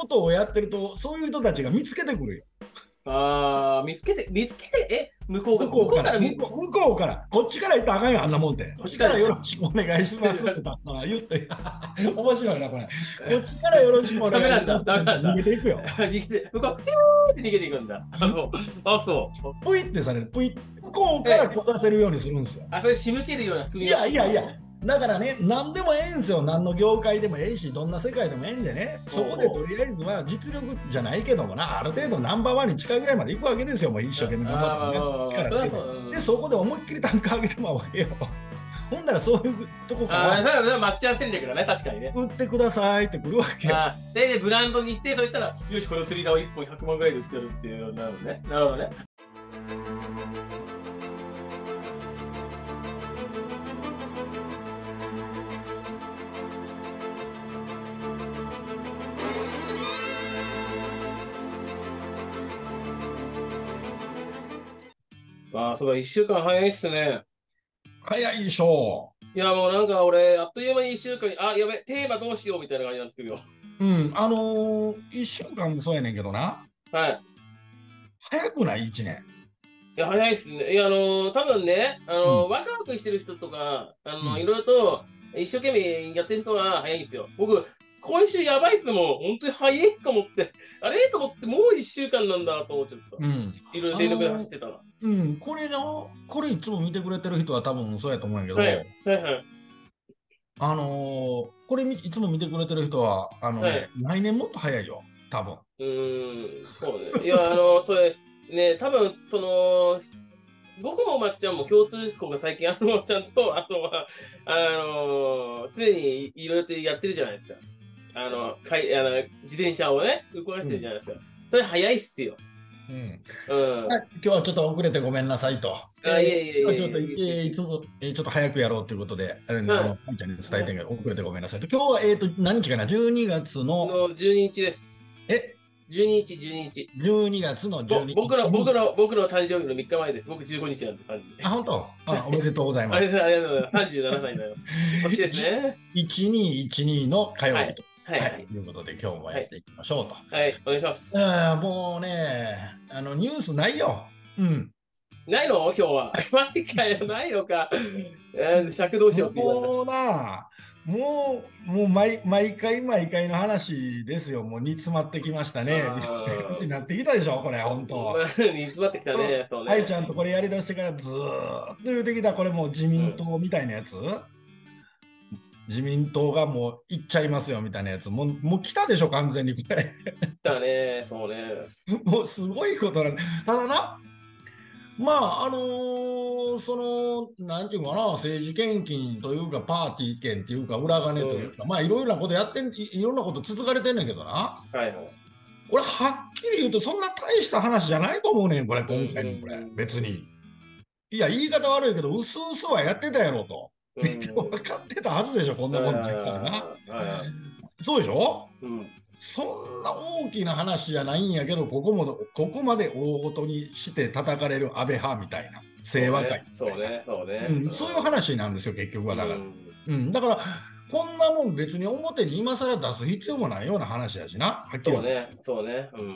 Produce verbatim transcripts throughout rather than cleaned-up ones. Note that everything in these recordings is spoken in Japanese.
ことをやってると、そういう人たちが見つけてくるよ。 ああ、見つけて、見つけて、え、向こうが、 向こうから向向こう向こうからこっちから言ったらあかんよ、あんなもんって。こっちからよろしくお願いしますって言って面白いなこれ。こっちからよろしくお願いします。 ダメなんだ、ダメなんだ。 逃げていくよ。 逃げて、向こう、ピューって逃げていくんだ。あ、そう。あ、そう。 ぷいってされる、ぷい。向こうから来させるようにするんですよ。 あ、それ仕向けるような組いやいやいや。だからね、何でもええんすよ、何の業界でもええし、どんな世界でもええんでね、そこでとりあえずは実力じゃないけどもな、ある程度ナンバーワンに近いぐらいまでいくわけですよ、もう一生懸命頑張ってね。力つけて。で、そこで思いっきり単価上げてまうわけよ。ほんだらそういうとこから、 ああ、それはマッチャー戦略だね、確かにね。 売ってくださいってくるわけよ。 あで、で、ブランドにして、そしたら、よし、この釣り竿いっぽんひゃくまんぐらいで売ってやるっていうなるね。なるほどね。ああ、そうだ、いっしゅうかん早いっすね。 早いでしょう。いや、もうなんか俺、あっという間にいっしゅうかんに、あ、やべ、テーマどうしようみたいな感じなんですけど。 うん、あのー、いっしゅうかんもそうやねんけどな。 はい。 早くない ?いち 年。 いや、早いっすね。いや、あのー、多分ね、あのー、 うん、 ワクワクしてる人とか、あのー、 うん、 いろいろと一生懸命やってる人は早いんですよ。僕、今週やばいっすもん。本当に早いと思って、あれと思って、もういっしゅうかんなんだと思っちゃった。 うん。 いろいろ全力で走ってたら。 うん、これの、これいつも見てくれてる人は多分そうやと思うんやけど、 はい、はい、はい。 あのー、これいつも見てくれてる人は、あのね、はい、来年もっと早いよ、多分。 うーん、そうね。いや、あの、それ、ね、多分その、僕もまっちゃんも共通項が最近、あの、ちゃんと、あの、あの、常にいろいろとやってるじゃないですか。あの、かいあの自転車をね、動かしてるじゃないですか。うん、それ早いっすよ。 うん。 うん、 今日はちょっと遅れてごめんなさいと。 あ、いえいえいえ。 ちょっと、えー、いつも、えー、ちょっと早くやろうということで、あの、はい、ちゃんに伝えてんけど、遅れてごめんなさいと。今日は、えっ、ー、と、何日かな ?じゅうにがつの。 のじゅうににちです。 えじゅうににち、じゅうににち。 じゅうにがつのじゅうににち。 僕の、僕の、僕の誕生日のみっかまえです。僕じゅうごにちなんて感じ。 あ、本当あ、おめでとうございます。 ありがとうございます。さんじゅうななさいだよ。年ですね。 いちにいちにの火曜日と。 はい。はい。 はい、ということで、今日もやっていきましょうと。 はい、はい、お願いします。 あもうね、あの、ニュースないよ。うん。 ないの今日は。マジかよ、ないのか。えー、尺どうしようって言われた。 もうな、もう、もう毎毎回毎回の話ですよ。もう煮詰まってきましたね。になってきたでしょ、これ、本当。 煮詰まってきたね。 はい、ちゃんとこれやりだしてからずーっと言うてきた、これもう自民党みたいなやつ、うん、自民党がもう行っちゃいますよみたいなやつ、もうもう来たでしょ、完全にこれ。 来たね、そうね。 もうすごいことなんただな、まあ、あのー、その、なんていうかな、政治献金というか、パーティー券っていうか、裏金というか、うん、まあ、いろいろなことやってん、いろんなこと続かれてんねんけどな。 はいはい。 俺、はっきり言うと、そんな大した話じゃないと思うねん、これ、今回のこれ、別に。いや、言い方悪いけど、うすうすはやってたやろと。分かってたはずでしょ、こんなもんないからな。そうでしょ、うん、そんな大きな話じゃないんやけど、ここもここまで大ごとにして叩かれる安倍派みたいな、清和会そうね、そうね、 うん、そういう話なんですよ、結局は。だから、うんうん、だから、こんなもん別に表に今更出す必要もないような話やしな、はっきり。 そうね、そうね。うん。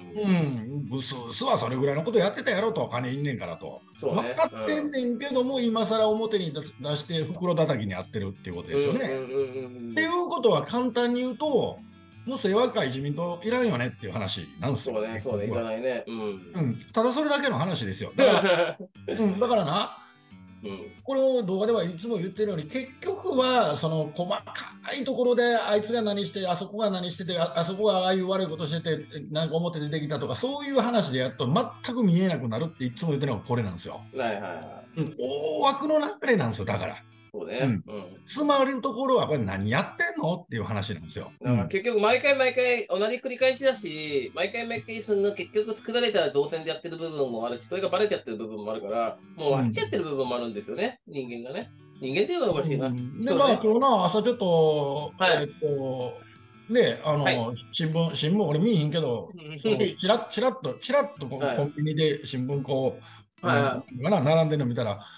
うん、うすうすはそれぐらいのことやってたやろと、金いんねんからと。そうね、分かってんねんけども、うん、今更表に出して袋叩きにあってるっていうことですよね。っていうことは簡単に言うと、もう清和会自民党いらんよねっていう話なんですよ。 そうね、そうね、いらないね。うん。 うん、ただそれだけの話ですよ。だから、うん、だからな、うん、これを動画ではいつも言ってるように、結局はその細かいところであいつが何してあそこが何してて あ, あそこがああいう悪いことしててなんか表でできたとか、そういう話でやっと全く見えなくなるっていつも言ってるのがこれなんですよ。 はいはいはい、 うん、大枠の流れなんですよ。だからそうね、 うんうん、詰まるところはこれ何やってんのっていう話なんですよ。 だから結局毎回毎回同じ繰り返しだし、毎回毎回その結局作られた動線でやってる部分もあるし、それがバレちゃってる部分もあるから、もう割っちゃってる部分もあるんですよね、うん、人間がね。人間っていうのがおかしいな。うん、 で、まあ、今日な、朝ちょっと、はい、えっと、ね、あの、はい、新聞、新聞、俺見えへんけど、ちらっと、ちらっとこう、はい、コンビニで新聞こう、はい、うん、並んでるの見たら、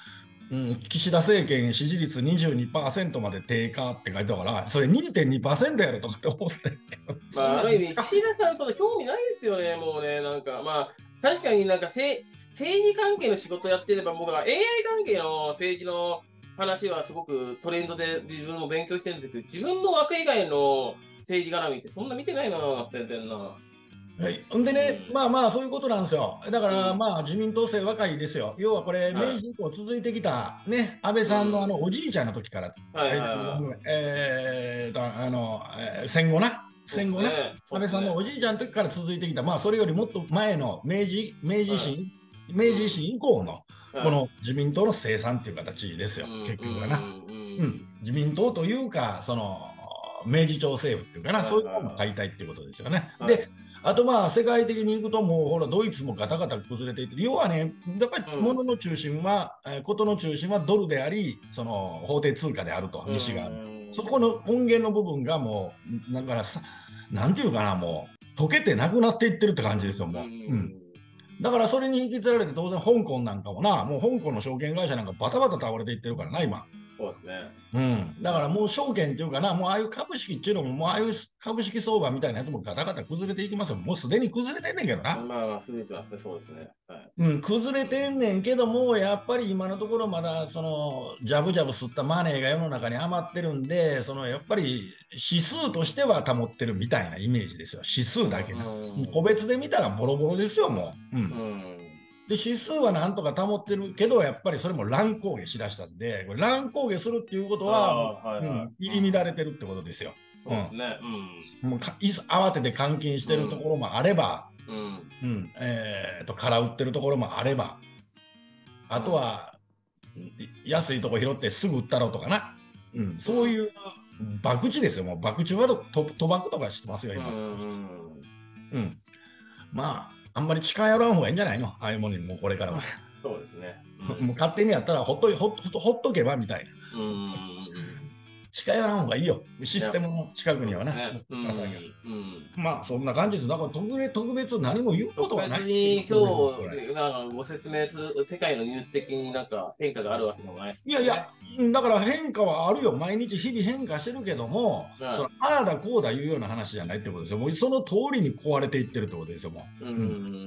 うん、岸田政権支持率にじゅうにパーセントまで低下って書いてたから、それ にてんにパーセント やろとかって思ってるけど、 まあ、ある意味、岸田さん、その興味ないですよね、もうね、なんか、まあ、確かになんかせ政治関係の仕事やってれば、僕は エーアイ 関係の政治の話はすごくトレンドで自分も勉強してるんですけど、自分の枠以外の政治絡みってそんな見てないな、って言ってんな。 はい、んでね、 うん、 まあまあ、そういうことなんですよ。だから、 うん、 まあ、自民党政若いですよ。要はこれ、 はい、 明治以降続いてきた、ね、安倍うん、 さんのあのおじいちゃんの時から、 はいはいえはい。 えーとあのえー戦後な、戦後な、 そうっすね、そう安倍さんのっすね。 おじいちゃんの時から続いてきた、まあ、それよりもっと前の明治、明治維は新、明い、 治維新以降の、 うん、はい、 この自民党の生産っていう形ですよ、 うん、 結うん、 局はな。 うん、 うん、自民党というか、その明治町政府っていうかな、 はい、 そういうものをは解体っていうことですよね。 い、はい、 で、あとまあ世界的に行くともうほらドイツもガタガタ崩れていて、要はね、やっぱりうん、 物の中心は、えーことの中心はドルであり、その法定通貨であると、 う西側の。そん、 この根源の部分がもう、だからさ、なんていうかな、もう溶けてなくなっていってるって感じですよ、 うもう。うん。 ん、 だからそれに引きずられて当然香港なんかもな、もう香港の証券会社なんかバタバタ倒れていってるからな、今。 そうですね。 うん、だからもう証券っていうかな、もうああいう株式っていうのも、もうああいう株式相場みたいなやつもガタガタ崩れていきますよ。もうすでに崩れてんねんけどな。 まあまあ、すべてはそうですね。はい。 うん、崩れてんねんけども、やっぱり今のところまだそのジャブジャブ吸ったマネーが世の中に余ってるんで、そのやっぱり指数としては保ってるみたいなイメージですよ。指数だけな。個別で見たらボロボロですよ、もう。うん。 うん。 で、指数はなんとか保ってるけど、やっぱりそれも乱高下しだしたんで、これ乱高下するっていうことは、 ああ、はいうん、 はい。うん。 入り乱れてるってことですよ。うん。 そうですね。うん。 もうかい慌てて換金してるところもあれば、 うん。 うん、えーと、空売ってるところもあれば、あとは、安いとこ拾ってすぐ売ったろうとかな。うん、そういう博打ですよ。もう博打はと賭博とかしてますよ、 うん。 今。 うん。 うん。まあ、あんまり近寄らん方がいいんじゃないの、ああいうものにもうこれからは。 そうですね。 もう勝手にやったらほっとほっとほっとけばみたいな。 うん。 近寄らん方がいいよ。シいや、 ステムの近くにはな。 ね。うから先はん。うん。 まあそんな感じです。だから特別特別何も言うこと特はない。 別に今日、なんかご説明する、世界のニュース的になんか変化があるわけでもないですね。 いやいや、だから変化はあるよ。毎日日々変化してるけども、 はい、 そのああだこうだいうような話じゃないってことですよ。もうその通りに壊れていってるってことですよ。もう、 うん。 うん、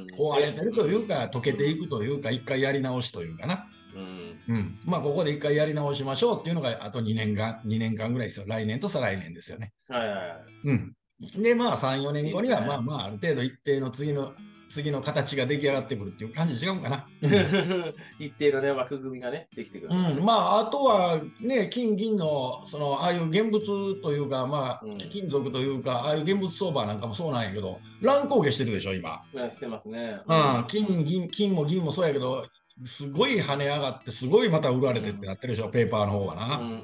壊れてるというか、溶けていくというか、一回やり直しというかな。 うん。 うん、まあここで一回やり直しましょうっていうのがあとにねんかん、にねんかんぐらいですよ。来年と再来年ですよね。 はいはいはい。 うん。で、まあさん、よねんごには、 いいね。 まあまあある程度一定の次の、次の形が出来上がってくるっていう感じ違うかな。 一定のね、枠組みがね、できてくる、 うん、まあ、あとはね、金、銀の、その、ああいう現物というか、まあ、 うん、 貴金属というか、ああいう現物相場なんかもそうなんやけど、乱高下してるでしょ、今。 ね、してますね。 うん、金、銀、金も銀もそうやけど、すごい跳ね上がって、すごいまた売られてってなってるでしょ、ペーパーの方がな。 うんうん、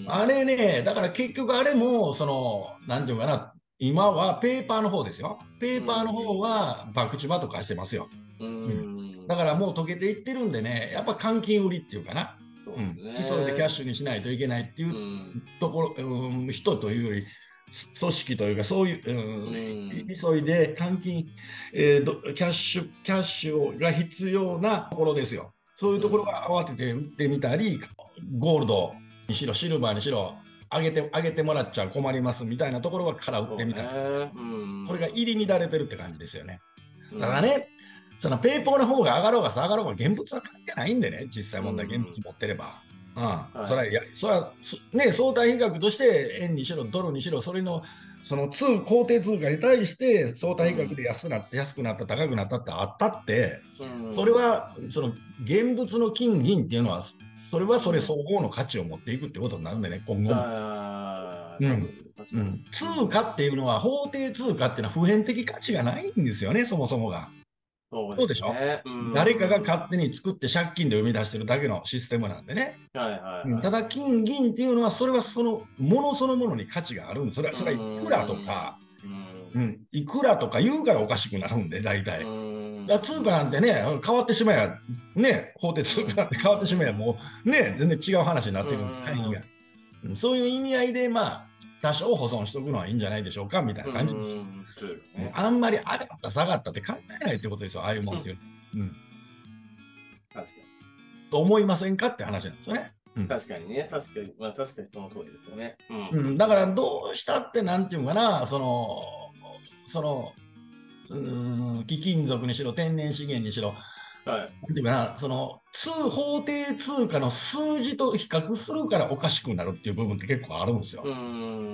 あれね、だから結局あれも、その、なんていうかな、今はペーパーの方ですよ。ペーパーの方は、博打場とかしてますよ。 うん、 うん、だからもう溶けていってるんでね、やっぱ換金売りっていうかな。うん、急いでキャッシュにしないといけないっていうところ、うん、人というより組織というかそういう、うん、急いで換金、えー、キャッシュキャッシュが必要なところですよ。そういうところが慌てて売ってみたり、ゴールドにしろシルバーにしろ上げて上げてもらっちゃ困りますみたいなところはから売ってみたり、これが入り乱れてるって感じですよね。ただね、そのペイポーの方が上がろうが下がろうが現物は関係ないんでね、実際問題、現物持ってれば。うん、はい、それは、いや、それは、ね、相対比較として円にしろ、ドルにしろ、それの、その通、法定通貨に対して相対比較で安くなった、安くなった、高くなったってあったって、それは、その現物の金、銀っていうのは、それはそれ相応の価値を持っていくってことになるんでね、今後も。うん、うん、通貨っていうのは、法定通貨っていうのは普遍的価値がないんですよね、そもそもが。そうでしょ、うん、誰かが勝手に作って借金で生み出してるだけのシステムなんでね。ただ金銀っていうのはそれはそのものそのものに価値があるんです。それはそれはいくらとか、うん、いくらとか言うからおかしくなるんで大体。だ通貨なんてね変わってしまえばね法定通貨なんて変わってしまえばもうね全然違う話になってるんで単位が、うん、そういう意味合いでまあ多少保存しておくのはいいんじゃないでしょうかみたいな感じですよ。ね、あんまり上がった下がったって考えないってことですよ、ああいうもんっていうの。うん。 確かに。 と思いませんかって話なんですよね。 うん、確かにね、確かに、まあ確かにその通りですよね。 うん、うん、だからどうしたってなんていうかな、その、その、うーん、貴金属にしろ、天然資源にしろ、 はい、 なんていうかな、その通法定通貨の数字と比較するからおかしくなるっていう部分って結構あるんですよ。 うん、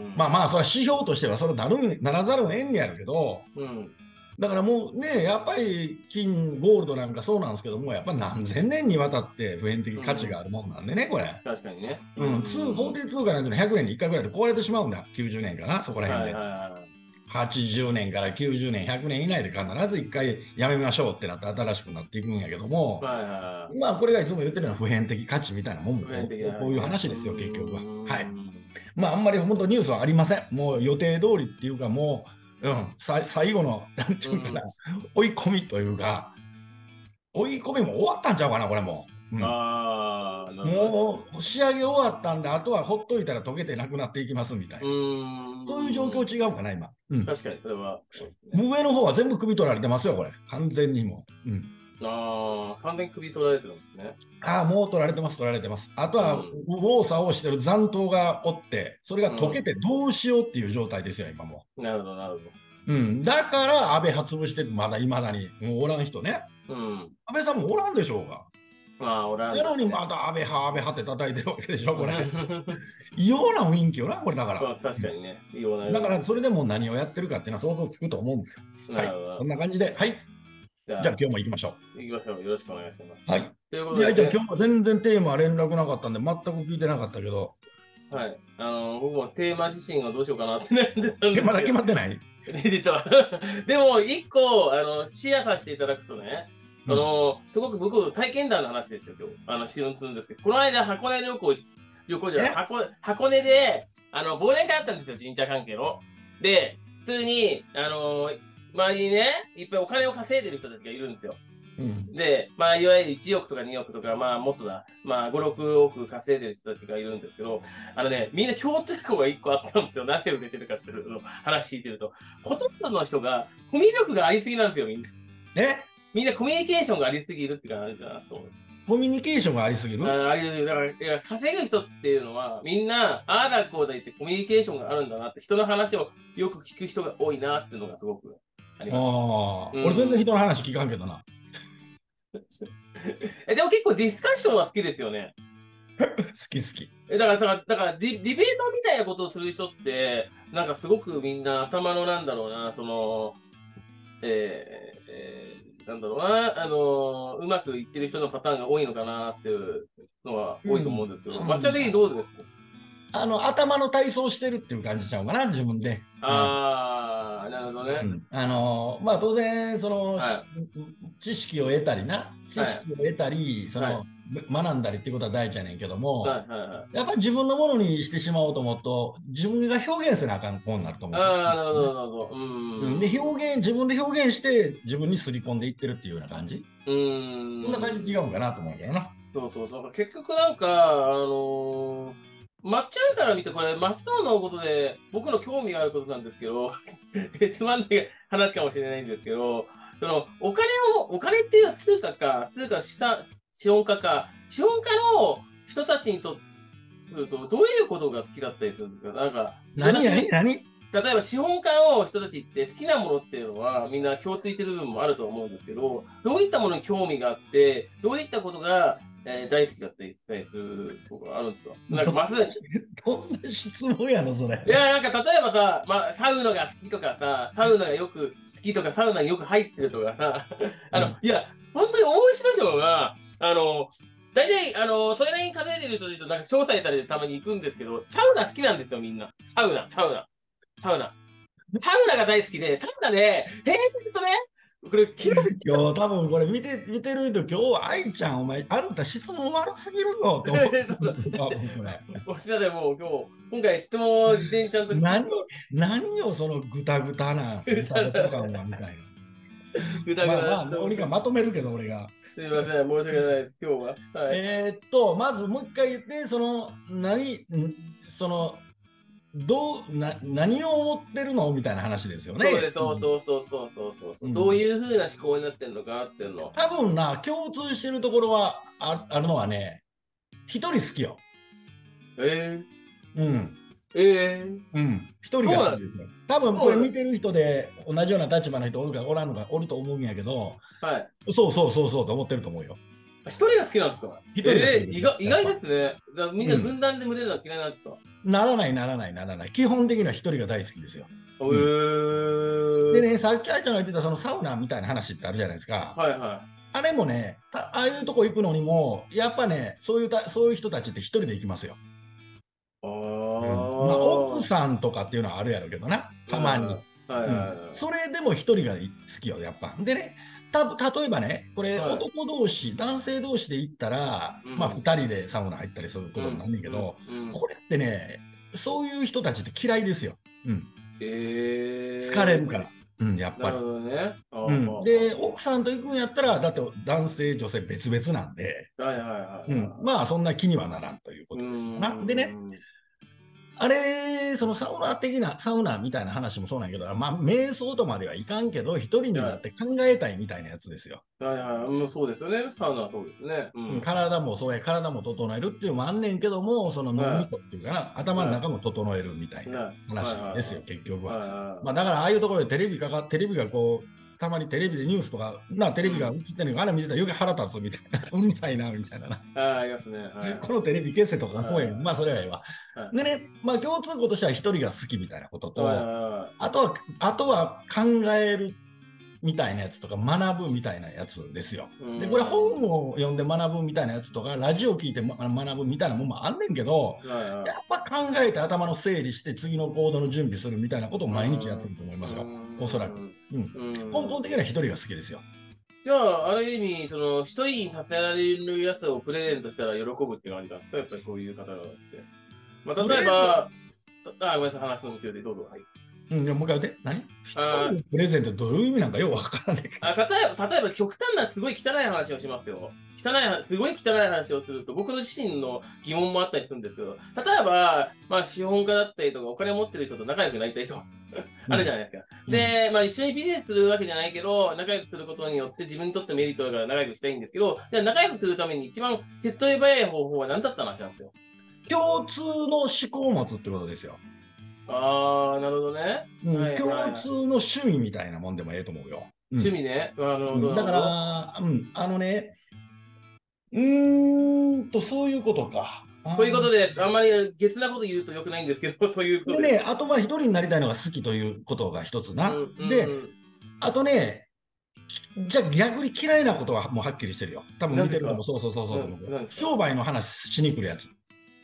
まあまあ、それは指標としてはそれなるならざるを得んねやるけど、 うん、 だからもうね、やっぱり金、ゴールドなんかそうなんですけども、やっぱり何千年にわたって普遍的価値があるもんなんでね、これ。 確かにね。 うん、通法定通貨なんてのひゃくねんにいっかいぐらいで壊れてしまうんだ、きゅうじゅうねんかな、そこら辺で。 はいはいはい。 はちじゅうねんからきゅうじゅうねん、ひゃくねん以内で必ずいっかいやめましょうってなって新しくなっていくんやけども、 はいはいはい。 まあこれがいつも言ってるのは普遍的価値みたいなもんも普遍的な話ね、 こういう話ですよ、結局は。はい。 うん、 まああんまり本当ニュースはありません。もう予定通りっていうかもう、うん、さ最後の、なんていうかな、追い込みというか、追い込みも終わったんちゃうかな、これも。うん、 ああ、なるほど。 もう仕上げ終わったんで、あとはほっといたら溶けてなくなっていきますみたいな。 うんそういう状況違うかな、今。うん、 確かに、それは。 上の方は全部首取られてますよ、これ。完全にもう。うん、 ああ、完全に首取られてるんですね。 ああ、もう取られてます、取られてます。あとは、 うん、 右往左往してる残党がおって、それが溶けうてどうしようっていう状態ですよ、今もん。なるほど、なるほど。 う。うん、だから安倍派潰して、まだいまだに、もうおらん人ね。 うん。 安倍さんもおらんでしょうが。 まあ、おらんやですね。 のにまた安倍派、安倍派って叩いてるわけでしょ、これ。 うん異様な雰囲気よな、これだから。 まあ、確かにね。いいようなだから、それでも何をやってるかっていうのは想像つくと思うんですよ。はい。 なるほど。 こんな感じで、はい。 じゃあ、 じゃあ今日も行きましょう。 行きましょう。よろしくお願いします。 はい。 というこいや、 とで、ね、 じゃあ今日も全然テーマ連絡なかったんで、全く聞いてなかったけど。 はい。あの、僕もテーマ自身がどうしようかなって悩んでたんですけど。 えまだ決まってない実は。でも、一個、あの、シェアさせていただくとね、あの、すごく僕、体験談の話ですよ、今日。あの、シするんですけど、この間、箱根旅行、旅行じゃない、箱箱根で、あの、忘年会あったんですよ、神社関係の。で、普通に、あの、周りにね、いっぱいお金を稼いでる人たちがいるんですよ。 うん、 で、まあ、いわゆるいちおくとかにおくとか、まあ、もっとだ、まあ、ご、ろくおく稼いでる人たちがいるんですけど、あのね、みんな共通項がいっこあったんですよ。なぜ売れてるかっていうのを話聞いてると、ほとんどの人が、コミュ力がありすぎなんですよ、みんな。 えみんなコミュニケーションがありすぎるって感じだなと思う。 コミュニケーションがありすぎるあありすぎる。だから、いや稼ぐ人っていうのは、みんな、ああだこうだ言ってコミュニケーションがあるんだなって、人の話をよく聞く人が多いなっていうのがすごくあります。 ああ、 うん、 俺全然人の話聞かんけどな。 えでも結構ディスカッションは好きですよね。 好き好き。 えだからさ、だからディ、ディベートみたいなことをする人って、なんかすごくみんな頭のなんだろうな、その、えーえー、なんだろうな、あのー、うまくいってる人のパターンが多いのかなっていうのは多いと思うんですけど、抹茶的にどうですか？ あの、頭の体操してるっていう感じちゃうかな、自分で。 ああ、なるほどね。 うん、あのまあ当然その、 は知識を得たりな知識を得たり、その、 はい学んだりっていうことは大事やねんけども、 はいはいはい。 やっぱり自分のものにしてしまおうと思うと自分が表現せなあかんもんになると思うんですよ。 ああ、なるほど、なるほど。ううん、で表現自分で表現して自分にすり込んでいってるっていうような感じ。 うーん。 そんな感じ違うんかなと思うけどな。 そうそうそう。結局なんか、あのー、まっちゃんから見てこれ、真っ青のことで僕の興味があることなんですけど、つまんない話かもしれないんですけど、そのお金を、お金っていう通貨か、通貨した資本家か、資本家の人たちにとってどういうことが好きだったりするんですか？なんか、 何何何例えば資本家の人たちって好きなものっていうのはみんな共通してる部分もあると思うんですけど、どういったものに興味があって、どういったことが、えー、大好きだったりするとかあるんですか？なんかまずどんな質問やのそれ。 いや、なんか例えばさ、まあ、サウナが好きとかさ、サウナがよく好きとか、サウナによく入ってるとかさ、あの、うん、いや、本当に面白いのが、あの、大体、あの、それなりに稼いでる人で言うと、なんか、詳細たりでたまに行くんですけど、サウナ好きなんですよ、みんな。サウナ、サウナ、サウナ。サウナが大好きで、サウナで、平日とね、これ、昨日、 今日多分これ見て、見てる人、今日、愛ちゃん、お前、あんた質問悪すぎるよって思う。おしなでもう今日、今回質問を事前にちゃんと何、何よ、そのぐたぐたな、ぐたぐた感はみたいな。ぐたぐたまあまあ、俺がまとめるけど、俺が。 すみません、申し訳ないです、今日は。はい、 えー、っと、まずもう一回言って、その、何、その、 どうな何を思ってるのみたいな話ですよね。 そうです、そうそうそうそうそうそうそう、 うん、 どういうふうな思考になってるのかっていうの。 多分な、共通してるところはああるのはね、一人好きよ。 えうん。 ー、えー、 うん。一人が好きですよ。多分これ見てる人で同じような立場の人おるかおらんのかおると思うんやけど、 はい。 そうそうそうそうと思ってると思うよ。 一人が好きなんですか？ 一人が好きえー、 ですよ。 意外意外ですね。だからみんなうん。 軍団で群れるのは嫌いなんですか？ ならないならないならない。基本的には一人が大好きですよ。 えうん。でー、 ね、さっきあいちゃんが言ってたそのサウナみたいな話ってあるじゃないですか。 はいはあれもね、ああいうとこ行くのにも、やっぱね、そういうたそういう人たちって一人で行きますよ。 い。あうん、まあ、奥あ。 さんとかっていうのはあるやろうけどな、たまに。 はいはいうん、それでも一人が好きよ、やっぱ。でね、た例えばね、これ、 はい。 男同士、男性同士で行ったら、 うんまあ、ふたりでサウナ入ったりすることになうんんねんけど、 うんうん。 これってね、そういう人たちって嫌いですよ。うん、疲れええ、 るから、うん、やっぱり。 なるほどね。ああ、 うん、で、 は奥さんと行くんやったら、だって男性、女性別々なんで、 あ、はいはいはいうん、 はまあ、そんな気にはならんというこい。うーとですよな。でね、 ん。 あれ、そのサウナ的な、サウナみたいな話もそうなんやけど、まあ、瞑想とまではいかんけど、一人になって考えたいみたいなやつですよ。 はいはいはい。うん、そうですよね。サウナはそうですね。ううん、 ん。 体もそうや、体も整えるっていうのもあんねんけども、その脳みはそっていうかな、頭い。 のは中も整えるみたいい。 なはい。はい話ですよ、結局は。 はいはまあ、だから、ああいうところでテレビかか、テレビがこう、たまにテレビでニュースとか、な、テい。 レビが映っうん。 てるのが、あれ見てたら余計腹立つみたいな、うるさいな、みたいなな。 ああ、ありますね。はいはい。 このテレビ消せとか思えん。まあ、 はそれはええわ。 いはい。 でね、まあ、共通項としては一人が好きみたいなことはいと、 はあとは、あとは考えるみたいなやつとか、学ぶみたいなやつですよ。 い。うで、これん。 本を読んで学ぶみたいなやつとか、ラジオ聞いてま学ぶみたいなもんもあんねんけど、 はいはやっぱ考えて頭の整理して次の行動の準備するみたいなことをい。う毎日やってん。 ると思いますよ。おそらく。 うん。 うん。根うん。 本的には一人が好きですよ。 じゃあ、ある意味、その、一人にさせられるやつをプレゼントしたら喜ぶって感じなんですか？やっぱりそういう方がって。まあ、例えプレゼンば、あ、ごめんなさい、話の途中でどうぞ。はい。 うん、いやもう一回言って。何一人あのプレゼントどういう意味なんかようわからないけあ、 ど。 例えば、例えば極端なすごい汚い話をしますよ。汚い、すごい汚い話をすると、僕の自身の疑問もあったりするんですけど、例えば、まあ、資本家だったりとか、お金を持ってる人と仲良くなりたいと。あるじゃないですか。 うん、 で、まあ、一緒にビジネスするわけじゃないけど、仲良くすることによって自分にとってメリットだから仲良くしたいんですけど、じゃあ仲良くするために一番手っ取り早い方法は何だった話なんですよ。 共通の思考を持つってことですよ。 ああ、なるほどね。 うん、 はいはいはい。 共通の趣味みたいなもんでもええと思うよ。うん、 趣味ね。なるほど、 うん、だかなるほど。 ら、うん、あのね、うーんと、そういうことか。 というこあとです。あんまりゲスなこと言うと良くないんですけど、そういうことです。 でね、あとは一人になりたいのが好きということが一つな。 うん、うで、 ん、 あとね、じゃあ逆に嫌いなことはもうはっきりしてるよ。多うん。 分見て何ですか？ る人もそうそうそうそううん、 と思うけど。 何ですか？ 商売の話しに来るやつ。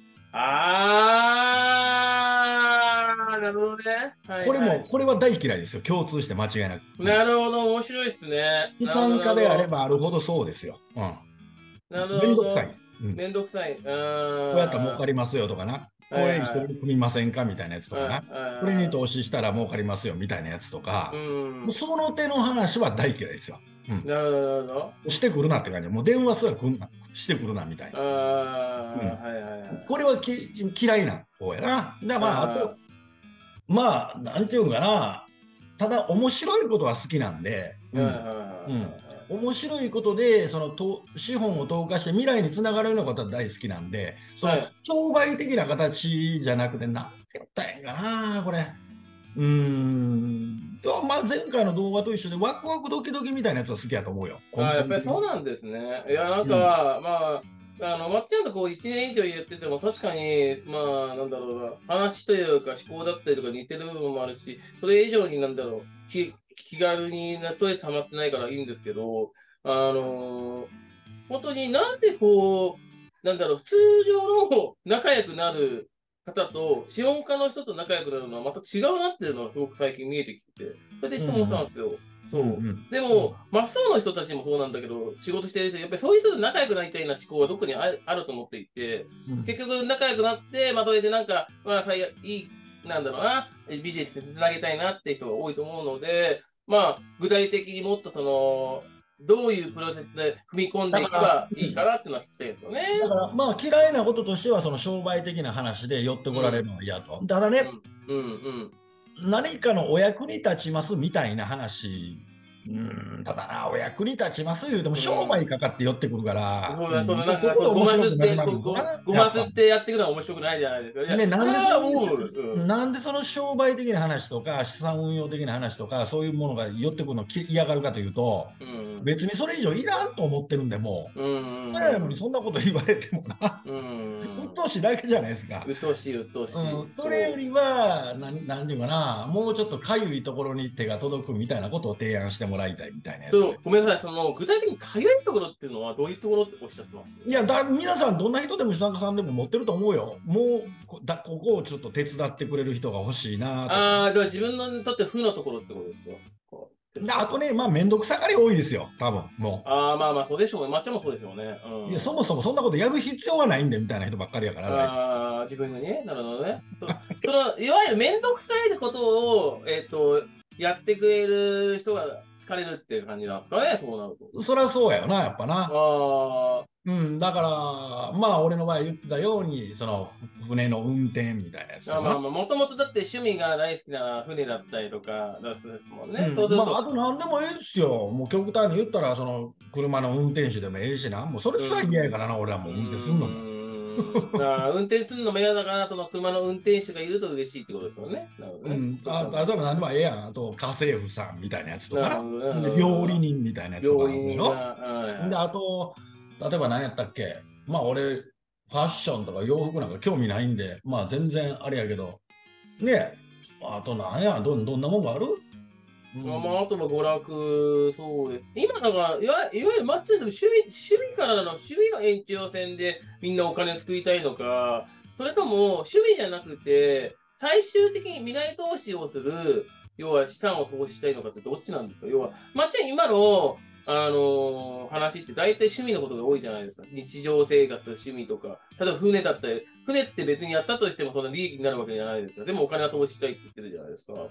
あー、なるほどね。はいこれも、 はい。 これは大嫌いですよ。共通して間違いなく。うん。 なるほど、面白いですね。 資なるほど、 産家であれなるほど。 ばあるほどそうですよ。うん。 なるめんどくさい。 ほど。 うん。 めんどくさい。うこうやったら儲ーん。 かりますよとかな。これ一緒はいはい。 に組みませんかみたいなやつとはいかな。これには投資したら儲かりますよみたいなやつとい。うか。もうん。 その手の話は大嫌いですよ。うん。 なるほど、なるほど。 してくるなって感じ。もう電話すら来んなしてくるなみたいあな。うー、 ん。 はいはいはい。 これはき嫌いな方やな。だからまあ、あと、 あまあ、なんていうんかな。ただ、面白いことは好きなんで、 ー、はいはいうん。うん。 は面白いことで、そのと資本を投下して未来につながるようなことは大好きなんで、そいはい。 のはい。 商売的な形じゃなくて、なんて言ったらええんかな、これ。うーん。いやまあ、前回の動画と一緒で、ワクワクドキドキみたいなやつは好きやと思うよ。根あー、やっぱり本的に。 そうなんですね。いや、なんうん。 か、まあ、あの、まっちゃんとこういちねん以上言ってても、確かに、まあ、なんだろうな、話というか思考だったりとか似てる部分もあるし、それ以上になんだろう、気、気軽になっとで溜まってないからいいんですけど、あのー本当になんでこう、なんだろう、通常の仲良くなる方と、資本家の人と仲良くなるのはまた違うなっていうのはすごく最近見えてきてて、それで質問したんうんですよ。 うん。うそう。 んうん。 でも、まっすぐの人たちもそうなんだけど、仕事してると、やっぱりそういう人と仲良くなりたいな思考はどこにあるあると思っていて、 うん結局仲良くなって、まあ、それでなんか、まあ、最悪いい、なんだろうな、ビジネスにつなげたいなっていう人が多いと思うので、まあ、具体的にもっとその、 どういうプロセスで踏み込んでいけばいいかなっていうのは聞きたいですよね。 だから、まあ、嫌いなこととしては、その商売的な話で寄ってこられるのは嫌と。ただね、 うんうんうん、 何かのお役に立ちますみたいな話、うん、ただな、お役に立ちます言うても、商売かかって寄ってくるから、 そうだ、そのなんか、 ここでごますって、 面白くなくなるここのかなごますってやっていくのは面白くないじゃないですか。いやね、なんでそれは思う。 その、 うんなんでその商売的な話とか、資産運用的な話とか、そういうものが寄ってくるのをき嫌がるかというと、 うん別にそれ以上いらんと思ってるんで、もう、 うんうんそれやのにそんなこと言われてもな、 うん鬱陶しいだけじゃないですか。 うっとうしい、うっとうしい。 うん、それよりは、なんなんていうかな、もうちょっとかゆいところに手が届くみたいなことを提案してもらいたいみたいなやつ。 そうごめんなさい、その具体的にかゆいところっていうのはどういうところっておっしゃってます？ いやだ、皆さん、どんな人でも資産家さんでも持ってると思うよ。もうこだ、ここをちょっと手伝ってくれる人が欲しいなとか。 ああ、じゃあ自分のにとって負のところってことですよ。こうであとね、まあ、面倒くさがり多いですよ、多分もああ、まあまあ、そうでしょうね。抹茶もそうでしょうね。うん、 う。いや、そもそもそんなことやる必要はないんでみたいな人ばっかりやから。 ああ、自分にね。なるほどね。そそのいわゆる面倒くさいことを、えっ、と、やってくれる人が疲れるっていう感じなんですかね、そうなると。 そりゃそうやよな、やっぱな。 ああ、 うん、だから、まあ、俺の場合言ってたように、その、船の運転みたいなやつとかな。 まあまあ、もともとだって趣味が大好きな船だったりとかだったですもんね。 うんそうすると、 まあ、あと何でもええですよ。もう極端に言ったら、その車の運転手でもええしな。もうそれすら嫌やからな、俺はもう運転すんのも。 うーんあー運転するのも嫌だから、その車の運転手がいると嬉しいってことですよね。なるほどね。 うん、あ例えば何でもええやん。あと、家政婦さんみたいなやつとかな。 なるほどねで料理人みたいなやつとかあるの病院が、 よ。 はいで、あと、例えば何やったっけ。まあ、俺、ファッションとか洋服なんか興味ないんで、まあ、全然あれやけど、ねあと何や、どどんなもんがあるうんまあ、まあ、あとは娯楽、そうで。今だから、いわいわゆるマッチでも趣味、趣味からの、趣味の延長線でみんなお金作りたいのか、それとも趣味じゃなくて、最終的に未来投資をする、要は資産を投資したいのかってどっちなんですか？要は、マッチ今の、あのー話って大体趣味のことが多いじゃないですか。日常生活、趣味とか。例えば船だったり、船って別にやったとしてもそんな利益になるわけじゃないですか。でもお金は投資したいって言ってるじゃないですか。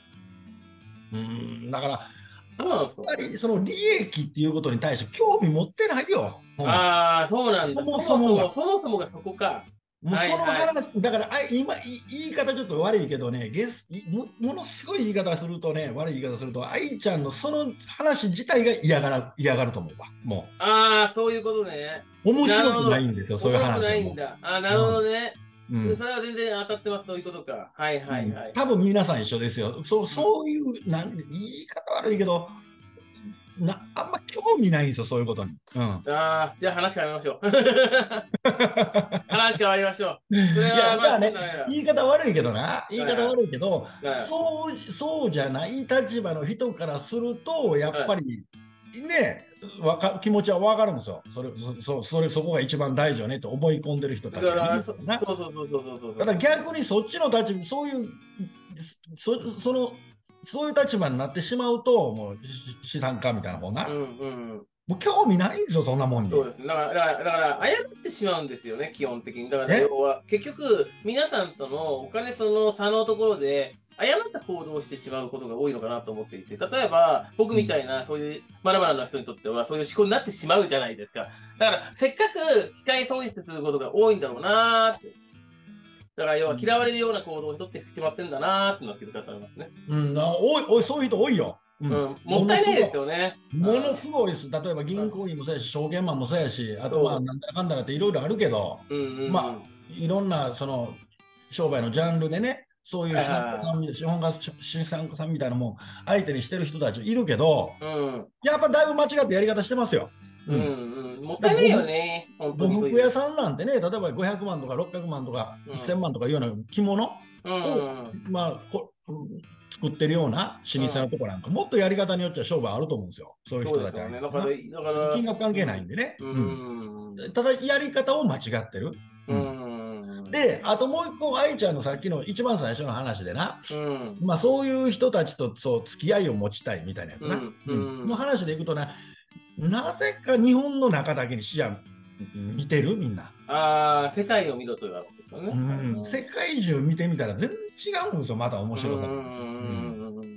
うん、だから、 どうなんですか？ やっぱりその利益っていうことに対して興味持ってないよ。うんああ、そうなんだ。 そそもそももそもがそもそもがそこか。 もうそのはいはい話、だからあ今い言い方ちょっと悪いけどね、ゲスいもものすごい言い方するとね、悪い言い方すると、愛ちゃんのその話自体が嫌がら嫌がると思うわ。もああ、そういうことね。 う面白くないんですよ、そういう話はもう。 面白くないんだ。ああ、なるほどね。 うんそれは全然当たってます、そういうことか。はいはいはい。 多分皆さん一緒ですよ。そうそういうなん言い方悪いけどな、あんま興味ないんですよ、そういうことに。うんああ、じゃあ話変わりましょう。話変わりましょう。それいや、 はまあ、 まあねちょっとね、 言い方悪いけどな、言い方悪いけど、 はいそうそうじゃない立場の人からすると、やっぱり、ねわか気持ちは分かるんですよ。それそそそれそこが一番大事よねと思い込んでる人たちだからがいるそな。 そうそうそうそうそうそう。 だから逆にそっちの立場、そういうそそのそういう立場になってしまうと、もうし資産家みたいなもんな、 うんうん。 もう興味ないんですよ、そんなもんに。 そうですね。だから、だから、だから謝ってしまうんですよね、基本的に。だから、 え要は、結局、皆さん、その、お金その差のところで、誤った行動をしてしまうことが多いのかなと思っていて、例えば、僕みたいな、そういう、まだまだの人にとっては、そういう思考になってしまうじゃないですか。だから、せっかく、機械損失することが多いんだろうなーって。だから、要は、嫌われるような行動を取ってしまってんだなーっていうのは気づかされますね。 うん、あおいおい、そういう人多いよ。ううんん、もったいないですよね。 ものすごいです。例えば銀行員もそうやし、証券マンもそうやし、あとまあ、なんだかんだっていろいろあるけど、 うんうんうん、 まあ、いろんなその商売のジャンルでね、そういう資産家さんみ資本家資産家さんみたいなもん相手にしてる人たちいるけど、 うん、 やっぱだいぶ間違ったやり方してますよ。 うんうんうん、もったいないよね。本当呉にそういう。 服屋さんなんてね、例えばごひゃくまんとかろっぴゃくまんとかうんせんまんとかいうような着物を、 うんうんまあこ作ってるような老舗のところなんか、もっとやり方によっては商売あると思うんですよ。そういう人たちはそうですよね。だから、だから、 金額関係ないんでね。 ううんん。 ただやり方を間違ってる。 ううんん。 で、あともう一個、愛ちゃんのさっきの一番最初の話でな、 うん。 まあ、そういう人たちとそう付き合いを持ちたいみたいなやつな。 うんうんの話でいくとな、なぜか日本の中だけに視野見てるみんな。 ああ、世界を見ろというわけですよね。 うん世界中見てみたら全然違うんですよ、また面白さが。 うん。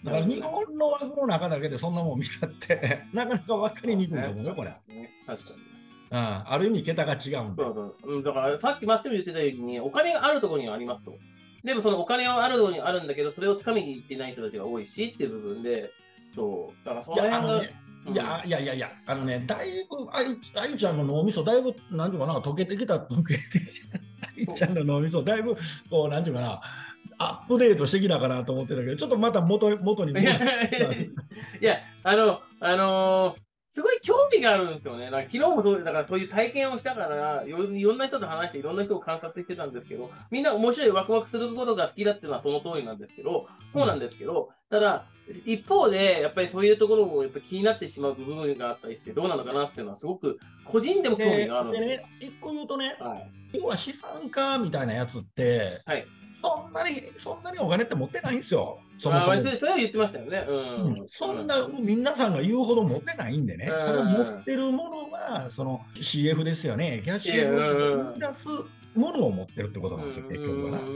だから日本の枠の中だけでそんなもん見たって、なかなか分かりにくいと思うよ、これ。 確かに。 うん、ある意味、桁が違うんだ。 そうそう。だから、さっきマッチも言ってたように、お金があるところにはありますと。でも、そのお金はあるところにあるんだけど、それをつかみに行ってない人たちが多いしっていう部分で、そう。だから、その辺が。 いや、いやいやいや、あのね、だいぶ、あいあいちゃんの脳みそ、だいぶ、なんていうかな、溶けてきた、溶けてきた、あいちゃんの脳みそ、だいぶ、こう、なんていうかな、アップデートしてきたかなと思ってたけど、ちょっとまた元元に戻っていや、あの、あのー、すごい興味があるんですよね。なんか昨日もそうだからそういう体験をしたからいろ、いろんな人と話して、いろんな人を観察してたんですけど、みんな面白いワクワクすることが好きだっていうのはその通りなんですけど、そうなんですけど、うん、ただ、一方で、やっぱりそういうところもやっぱ気になってしまう部分があったりして、どうなのかなっていうのは、すごく個人でも興味があるんですよ。 でね、一個言うとね、 はい、 要は資産家みたいなやつって、はい、そんなに、そんなにお金って持ってないんですよ。 そもそも。それは言ってましたよね。うんうん、そんな、皆さんが言うほど持ってないんでね。ただ持ってるものは、その シーエフ ですよね。キャッシュフローを生み出すものを持ってるってことなんですよ、結局はな。うん。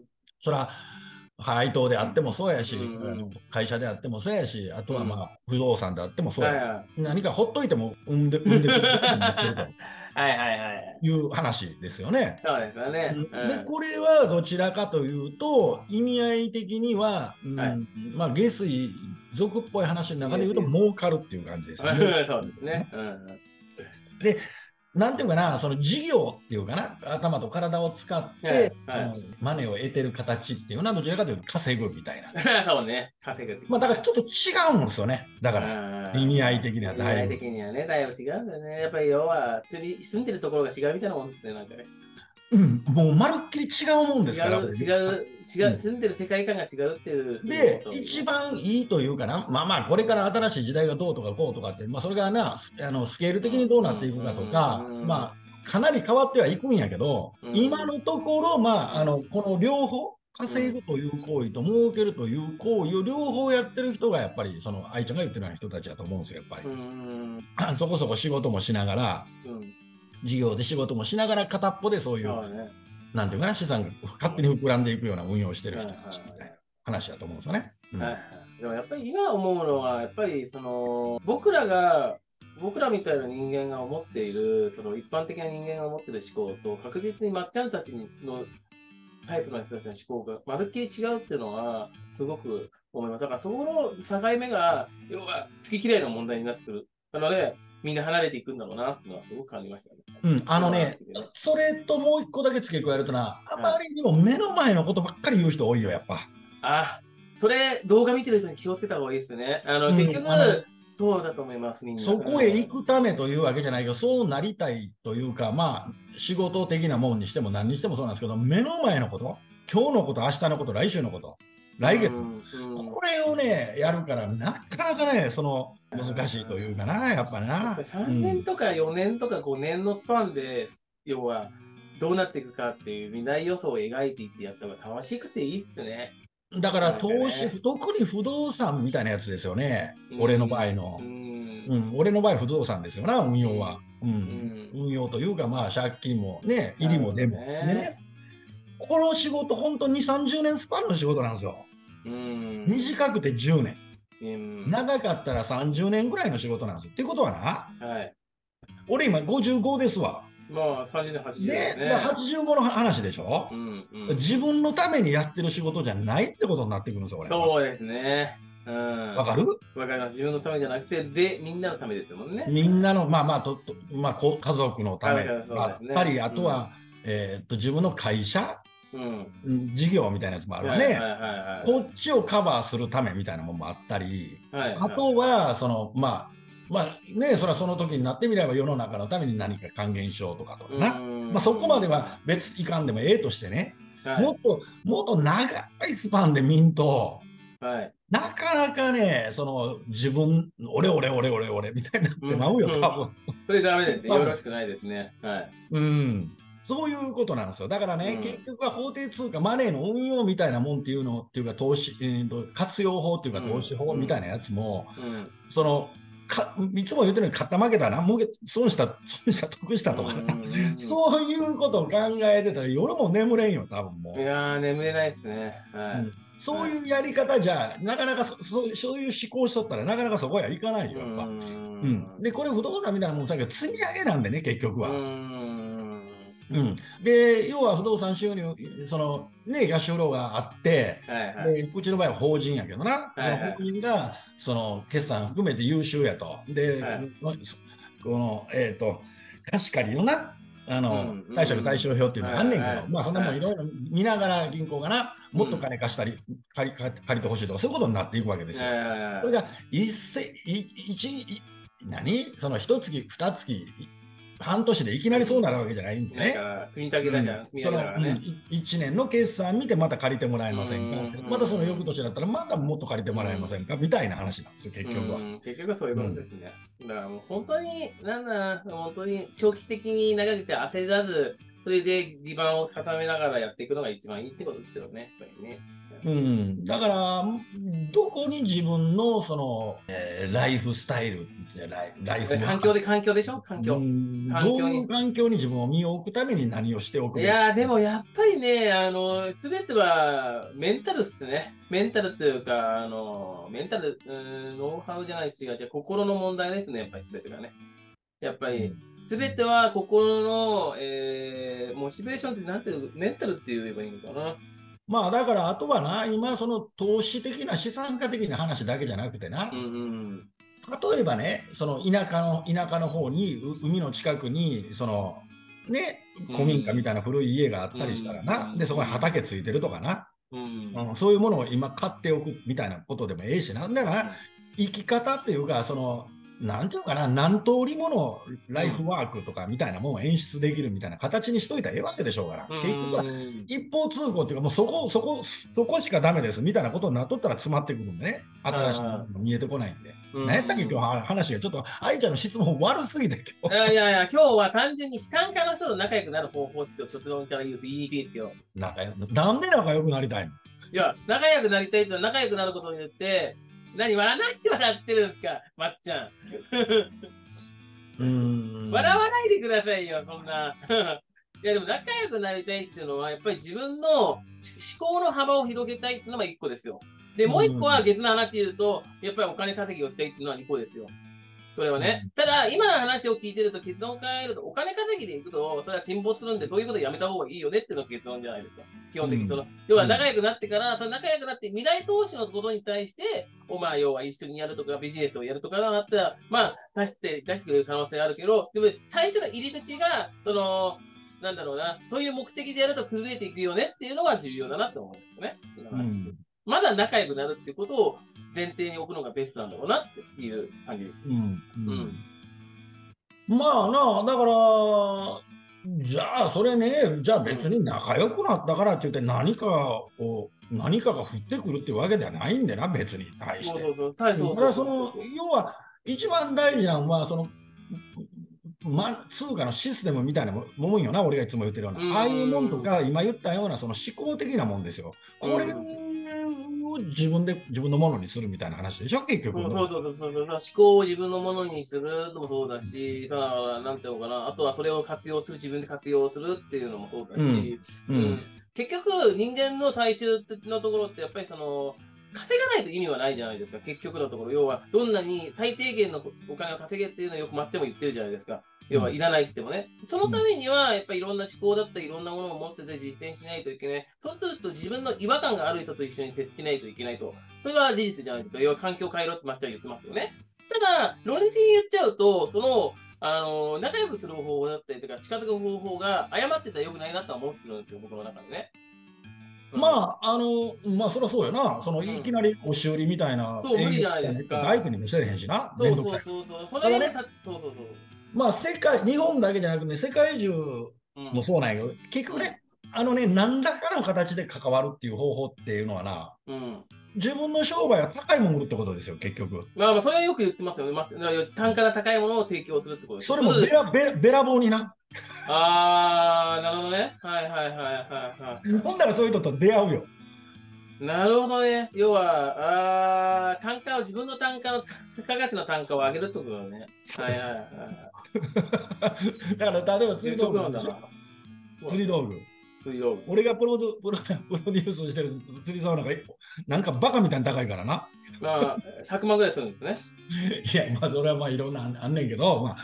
そら、配当であってもそうやし、会社であってもそうやし、あとはまあ、不動産であってもそうやし、何かほっといても生んで、生んでくれると思ってると。 はいはいはい。 いう話ですよね。 そうですよね。 うん、で、これはどちらかというと、意味合い的には、うん、はい、まあ、下水、俗っぽい話の中で言うと、儲かるっていう感じですよね。 そうですね。うん、 で、なんていうかな、その事業っていうかな、頭と体を使って、はいはい、そのマネーを得てる形っていうのは、どちらかというと稼ぐみたいな。 そうね、稼ぐ。 まあ、だからちょっと違うんですよね。だから、意味合い的にはだいぶ。 意味合い的にはね、だいぶ違うんだよね。やっぱり要は、住んでるところが違うみたいなもんですね、なんかね。 うん、もうまるっきり違うもんですから。違う、 違う、違う、住んでる世界観が違うっていう。 で、一番いいというかな、まあまあ、これから新しい時代がどうとかこうとかって、まあ、それがな、あのスケール的にどうなっていくかとか、まあ、かなり変わってはいくんやけど、今のところ、まあ、あの、この両方、稼ぐという行為と儲けるという行為を両方やってる人が、やっぱり、その、愛ちゃんが言ってるような人たちだと思うんですよ、やっぱり。そこそこ仕事もしながら、事業で仕事もしながら片っぽでそういう、ね、なんていうかな、資産が勝手に膨らんでいくような運用をしてる人たちみたいな話だと思うんですよね。うん、はい、 でもやっぱり今思うのは、やっぱりその僕らが、僕らみたいな人間が思っている、その一般的な人間が思っている思考と、確実にまっちゃんたちのタイプの人たちの思考がまるっきり違うっていうのは、すごく思います。だからそこの境目が、要は好き嫌いの問題になってくる。なので、みんな離れていくんだろうなっていうのはすごく感じましたね。 うん、あのね、それともう一個だけ付け加えるとな、あまりにも目の前のことばっかり言う人多いよ、やっぱ。 あ、それ、動画見てる人に気をつけた方がいいですね。あの、うん、結局、そうだと思います、みんな。 そこへ行くためというわけじゃないけど、そうなりたいというか、まあ、仕事的なもんにしても何にしてもそうなんですけど、目の前のこと、今日のこと、明日のこと、来週のこと、来月、うんうん、これをね、やるから、なかなかね、その、難しいというかな、やっぱな。やっぱさんねんとかよねんとかごねんのスパンで、うん、要は、どうなっていくかっていう未来予想を描いていってやった方が楽しくていいってね。 だから投資、ね、特に不動産みたいなやつですよね、うん、俺の場合の、うんうん。俺の場合、不動産ですよな、運用は。うんうん、運用というか、まあ、借金もね、入りも出も。ねね、この仕事、本当にさんじゅうねんスパンの仕事なんですよ。うん、短くてじゅうねん、うん。長かったらさんじゅうねんぐらいの仕事なんですよ。っていうことはな、はい、俺今ごじゅうごですわ。 まあ、さんじゅうねん、はちじゅうねん、ね。 で、はちじゅうごの話でしょ、うんうん、自分のためにやってる仕事じゃないってことになってくるんですよ、これ。 そうですね。 うん、わかる？ わかります。自分のためじゃなくて、で、みんなのためですもんね。 みんなの、まあまあ、ととまあ、家族のためだったり、ね、あとは、うん、えー、っと自分の会社、うん、事業みたいなやつもあるわね。こっちをカバーするためみたいなものもあったり、はいはい、あとは、その、まあ、まあね、それはその時になってみれば世の中のために何か還元しようとかとかな。まあそこまでは別いかんでもええとしてね、はい、もっと、もっと長いスパンで見んと、はい、なかなかね、その自分、俺俺俺俺俺みたいになってまうよ、うん、多分。 それダメですね。よろしくないですね。はい。 うん。そういうことなんですよ。だからね、うん、結局は法定通貨、マネーの運用みたいなもんっていうのっていうか、投資、えー、と活用法っていうか、投資法みたいなやつも、うんうん、その、かいつも言ってるように、勝った負けたな、儲け損した、損した、得したとか、そういうことを考えてたら、夜も眠れんよ、多分もう。 いやー、眠れないですね。はい、うん、 そういうやり方じゃ、なかなかそそうそういう思考しとったらなかなかそこへはいかないよ、やっぱ。 ううんん、で、これ不動産みたいなもんさけど、積み上げなんでね、結局うは。 ん。 うん、で、要は不動産収入、そのね、安売ろうがあって、 はいはい。 でうちの場合は法人やけどな、 はいはいその法人がその決算含めて優秀やと。で、 はいこの、えっ、と、貸し借りのな、あうのん貸借対照表っていうのがあんねんけど、 はいはいまあそんなもんいろいろ見ながら銀行がな、もっとうん金貸したり、借り借りてほしいとか、そういうことになっていくわけですよ。それが一世い一い何その一月、二月、半年でいきなりそうなるわけじゃないんでね。 だから、積み立てだから、積み上げだからね。 いちねんの決算見てまた借りてもらえませんか、 うんまたその翌年だったらまたもっと借りてもらえませんか、みたいな話なんですよ、結局は。 うん結局はそういうことですね。だからもう本当に、なんだ、本当に長期的に長くて焦らず、それで地盤を固めながらやっていくのが一番いいってことですよね、やっぱりね。 うん、だからどこに自分のその、えーライフスタイルライライフ環境で環境でしょ環境。 うん環境にどういう環境に自分を身を置くために何をしておくべきいやー、でもやっぱりね、あの、すべてはメンタルっすね。メンタルというか、あの、メンタル、うーんノウハウじゃないし、違う違う、心の問題ですね、やっぱりすべてがね。やっぱり、すべては心の、えー、モチベーションってなんていう、メンタルって言えばいいのかな。 まあだからあとはな今その投資的な資産家的な話だけじゃなくてな、 うんうん例えばねその田舎の田舎の方にう海の近くにそのね古民家みたいな古い家があったりしたらな、 うんでそこに畑ついてるとかな、 うんうん、そういうものを今買っておくみたいなことでもええしなだから生き方っていうかそのなんていうかな何通りものライフワークとかみたいなものを演出できるみたいな形にしといたらええわけでしょうから、 うん結局は一方通行っていうかもうそこそこそこしかダメですみたいなことになっとったら詰まってくるんでね新しいものが見えてこないんで、 うん何やったっけ今日話がちょっと愛ちゃんの質問悪すぎて今いやいやいや、今日は単純に資産家の人と仲良くなる方法ですよ。卒論から言うと言いにくいですよ。 日仲良なんで仲良くなりたいのいや、仲良くなりたいと仲良くなることによって、何笑わないで笑ってるんですか、まっちゃん。 うーん笑わないでくださいよ、そんな。いや、でも仲良くなりたいっていうのは、やっぱり自分の思考の幅を広げたいっていうのが一個ですよ。で、もう一個は別の話で言うと、やっぱりお金稼ぎをしたいっていうのは二個ですよ。それはね。ただ、今の話を聞いてると結論から言ると、お金稼ぎでいくと、それは沈没するんで、そういうことやめた方がいいよねっていうのが結論じゃないですか。基本的に。その、要は仲良くなってから、その仲良くなって未来投資のことに対して、おまあ、要は一緒にやるとか、ビジネスをやるとかなったら、まあ、出して、出してくれる可能性あるけど、でも、最初の入り口が、その、なんだろうな、そういう目的でやると崩れていくよねっていうのが重要だなって思うんですよね。 うんまだ仲良くなるっていうことを前提に置くのがベストなんだろうなっていう感じです。 うんうんうんまあな、だから、じゃあそれね、じゃあ別に仲良くなったからって言って何かを、何かが降ってくるっていうわけではないんでな、別に対して。 そうそうそう。対そうだからその、要は一番大事なのは、その、ま、通貨のシステムみたいなもんよな、俺がいつも言ってるような。 うんああいうもんとか、今言ったようなその思考的なもんですよ。これを自分で自分のものにするみたいな話でしょ、結局。 そうそうそうそう。思考を自分のものにするのもそうだし、ただ、なんていうのかな、あとはそれを活用する、自分で活用するっていうのもそうだし、 うんうん結局、人間の最終のところって、やっぱりその、稼がないと意味はないじゃないですか、結局のところ。要は、どんなに最低限のお金を稼げっていうのをよく抹茶も言ってるじゃないですか。要はいらないってもね。そのためには、やっぱりいろんな思考だったり、いろんなものを持ってて実践しないといけない。そうすると自分の違和感がある人と一緒に接しないといけないと。それは事実じゃないですか。要は環境を変えろって抹茶は言ってますよね。ただ、論理的に言っちゃうと、その、あの、仲良くする方法だったりとか、近づく方法が誤ってたら良くないなとは思ってるんですよ、僕の中でね。 まあ、あの、まあ、そりゃそうやな。その、いきなり押し売りみたいな。 そう無理じゃないですか相手にもせえへんしな。 そうそうめんどくさいそうそう。それで、 ただねたそうそうそう。 まあ、世界、日本だけじゃなくて、世界中うんもそうなんやけど、結局ね、あのね、何らかの形で関わるっていう方法っていうのはな、 うん。 自分の商売は高いもの売るってことですよ、結局。 まあまあ、それはよく言ってますよね。まあ、単価が高いものを提供するってことです。 それもべらべらべらぼうにな。 あー、なるほどね。はいはいはいはいはい。 ほんならそういう人と出会うよ。 なるほどね。要は、あー単価を、自分の単価の付加価値の単価を上げるってことだね。はいはいはいはい。 だから、例えば釣り道具なんだな。 釣り道具。 釣り道具。 俺がプロデュプロプロデュースしてる釣り竿なんか、なんかバカみたいに高いからな。 まあ、ひゃくまんぐらいするんですね。 いや、まあ、それはまあいろんなあんねんけど、まあ、 はい、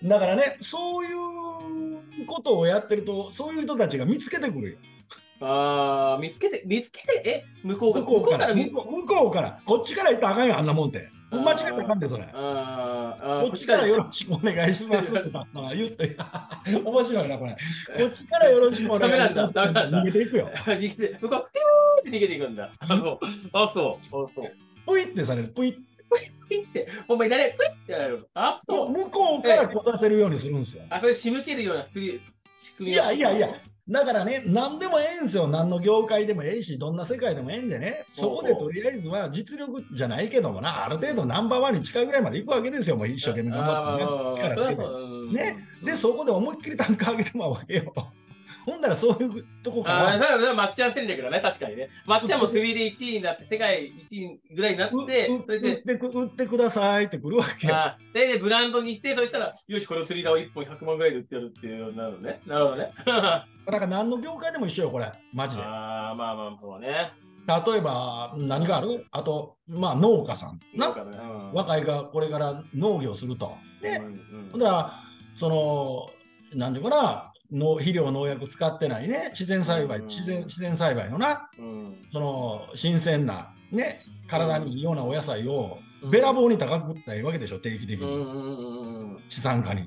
だからね、そういうことをやってると、そういう人たちが見つけてくるよ。 ああ、見つけて、見つけて、え、向こうが、 向こうから、 見向こう向こうから、こっちから行ったらあかんよ、あんなもんって。間違ったらあかんで、それ。 ああ、 こっちからよろしくお願いしますってなったら言って、面白いな、これ。こっちからよろしくお願いします。 ダメなんだ、ダメなんだ。 逃げていくよ。 逃げて、向こう、ピューって逃げていくんだ。あ、そう。あ、そう。あ、そう。 ぷいってされる、ぷい。 プイって、お前誰プイってやられる。あ、そう。 向こうから来させるようにするんですよ。 あ、それ仕向けるような作り仕組みいやいやいや、だからね、何でもええんですよ。何の業界でもええし、どんな世界でもええんでね、そこでとりあえずは実力じゃないけどもな、ある程度ナンバーワンに近いぐらいまで行くわけですよ。もう一生懸命頑張ってね。力つけて。ね。で、そこで思いっきり単価上げてもらうわけよ。ほんだらそういうとこから。 ああ、それは抹茶戦略だね、確かにね。抹茶も釣りでいちいになって、世界いちいぐらいになって、それで売って売ってくださいってくるわけよ。 あで、ブランドにして、そしたら、よし、これを釣り竿いっぽんひゃくまんぐらいで売ってやるっていうようになるのね。なるほどね。 だから何の業界でも一緒よ、これ。マジで。 ああ、まあまあ、そうね。 例えば、何があるあと、まあ、農家さん。な、 ねうん、 若いがこれから農業すると。ね。うんうん、だから、その、なんていうかな、の肥料、農薬使ってないね、自然栽培、うん、自然自然栽培のな、うん、その新鮮な、ね、体にいいようなお野菜をべらぼうに高く売ったらいいわけでしょ、定期的に。資産家に。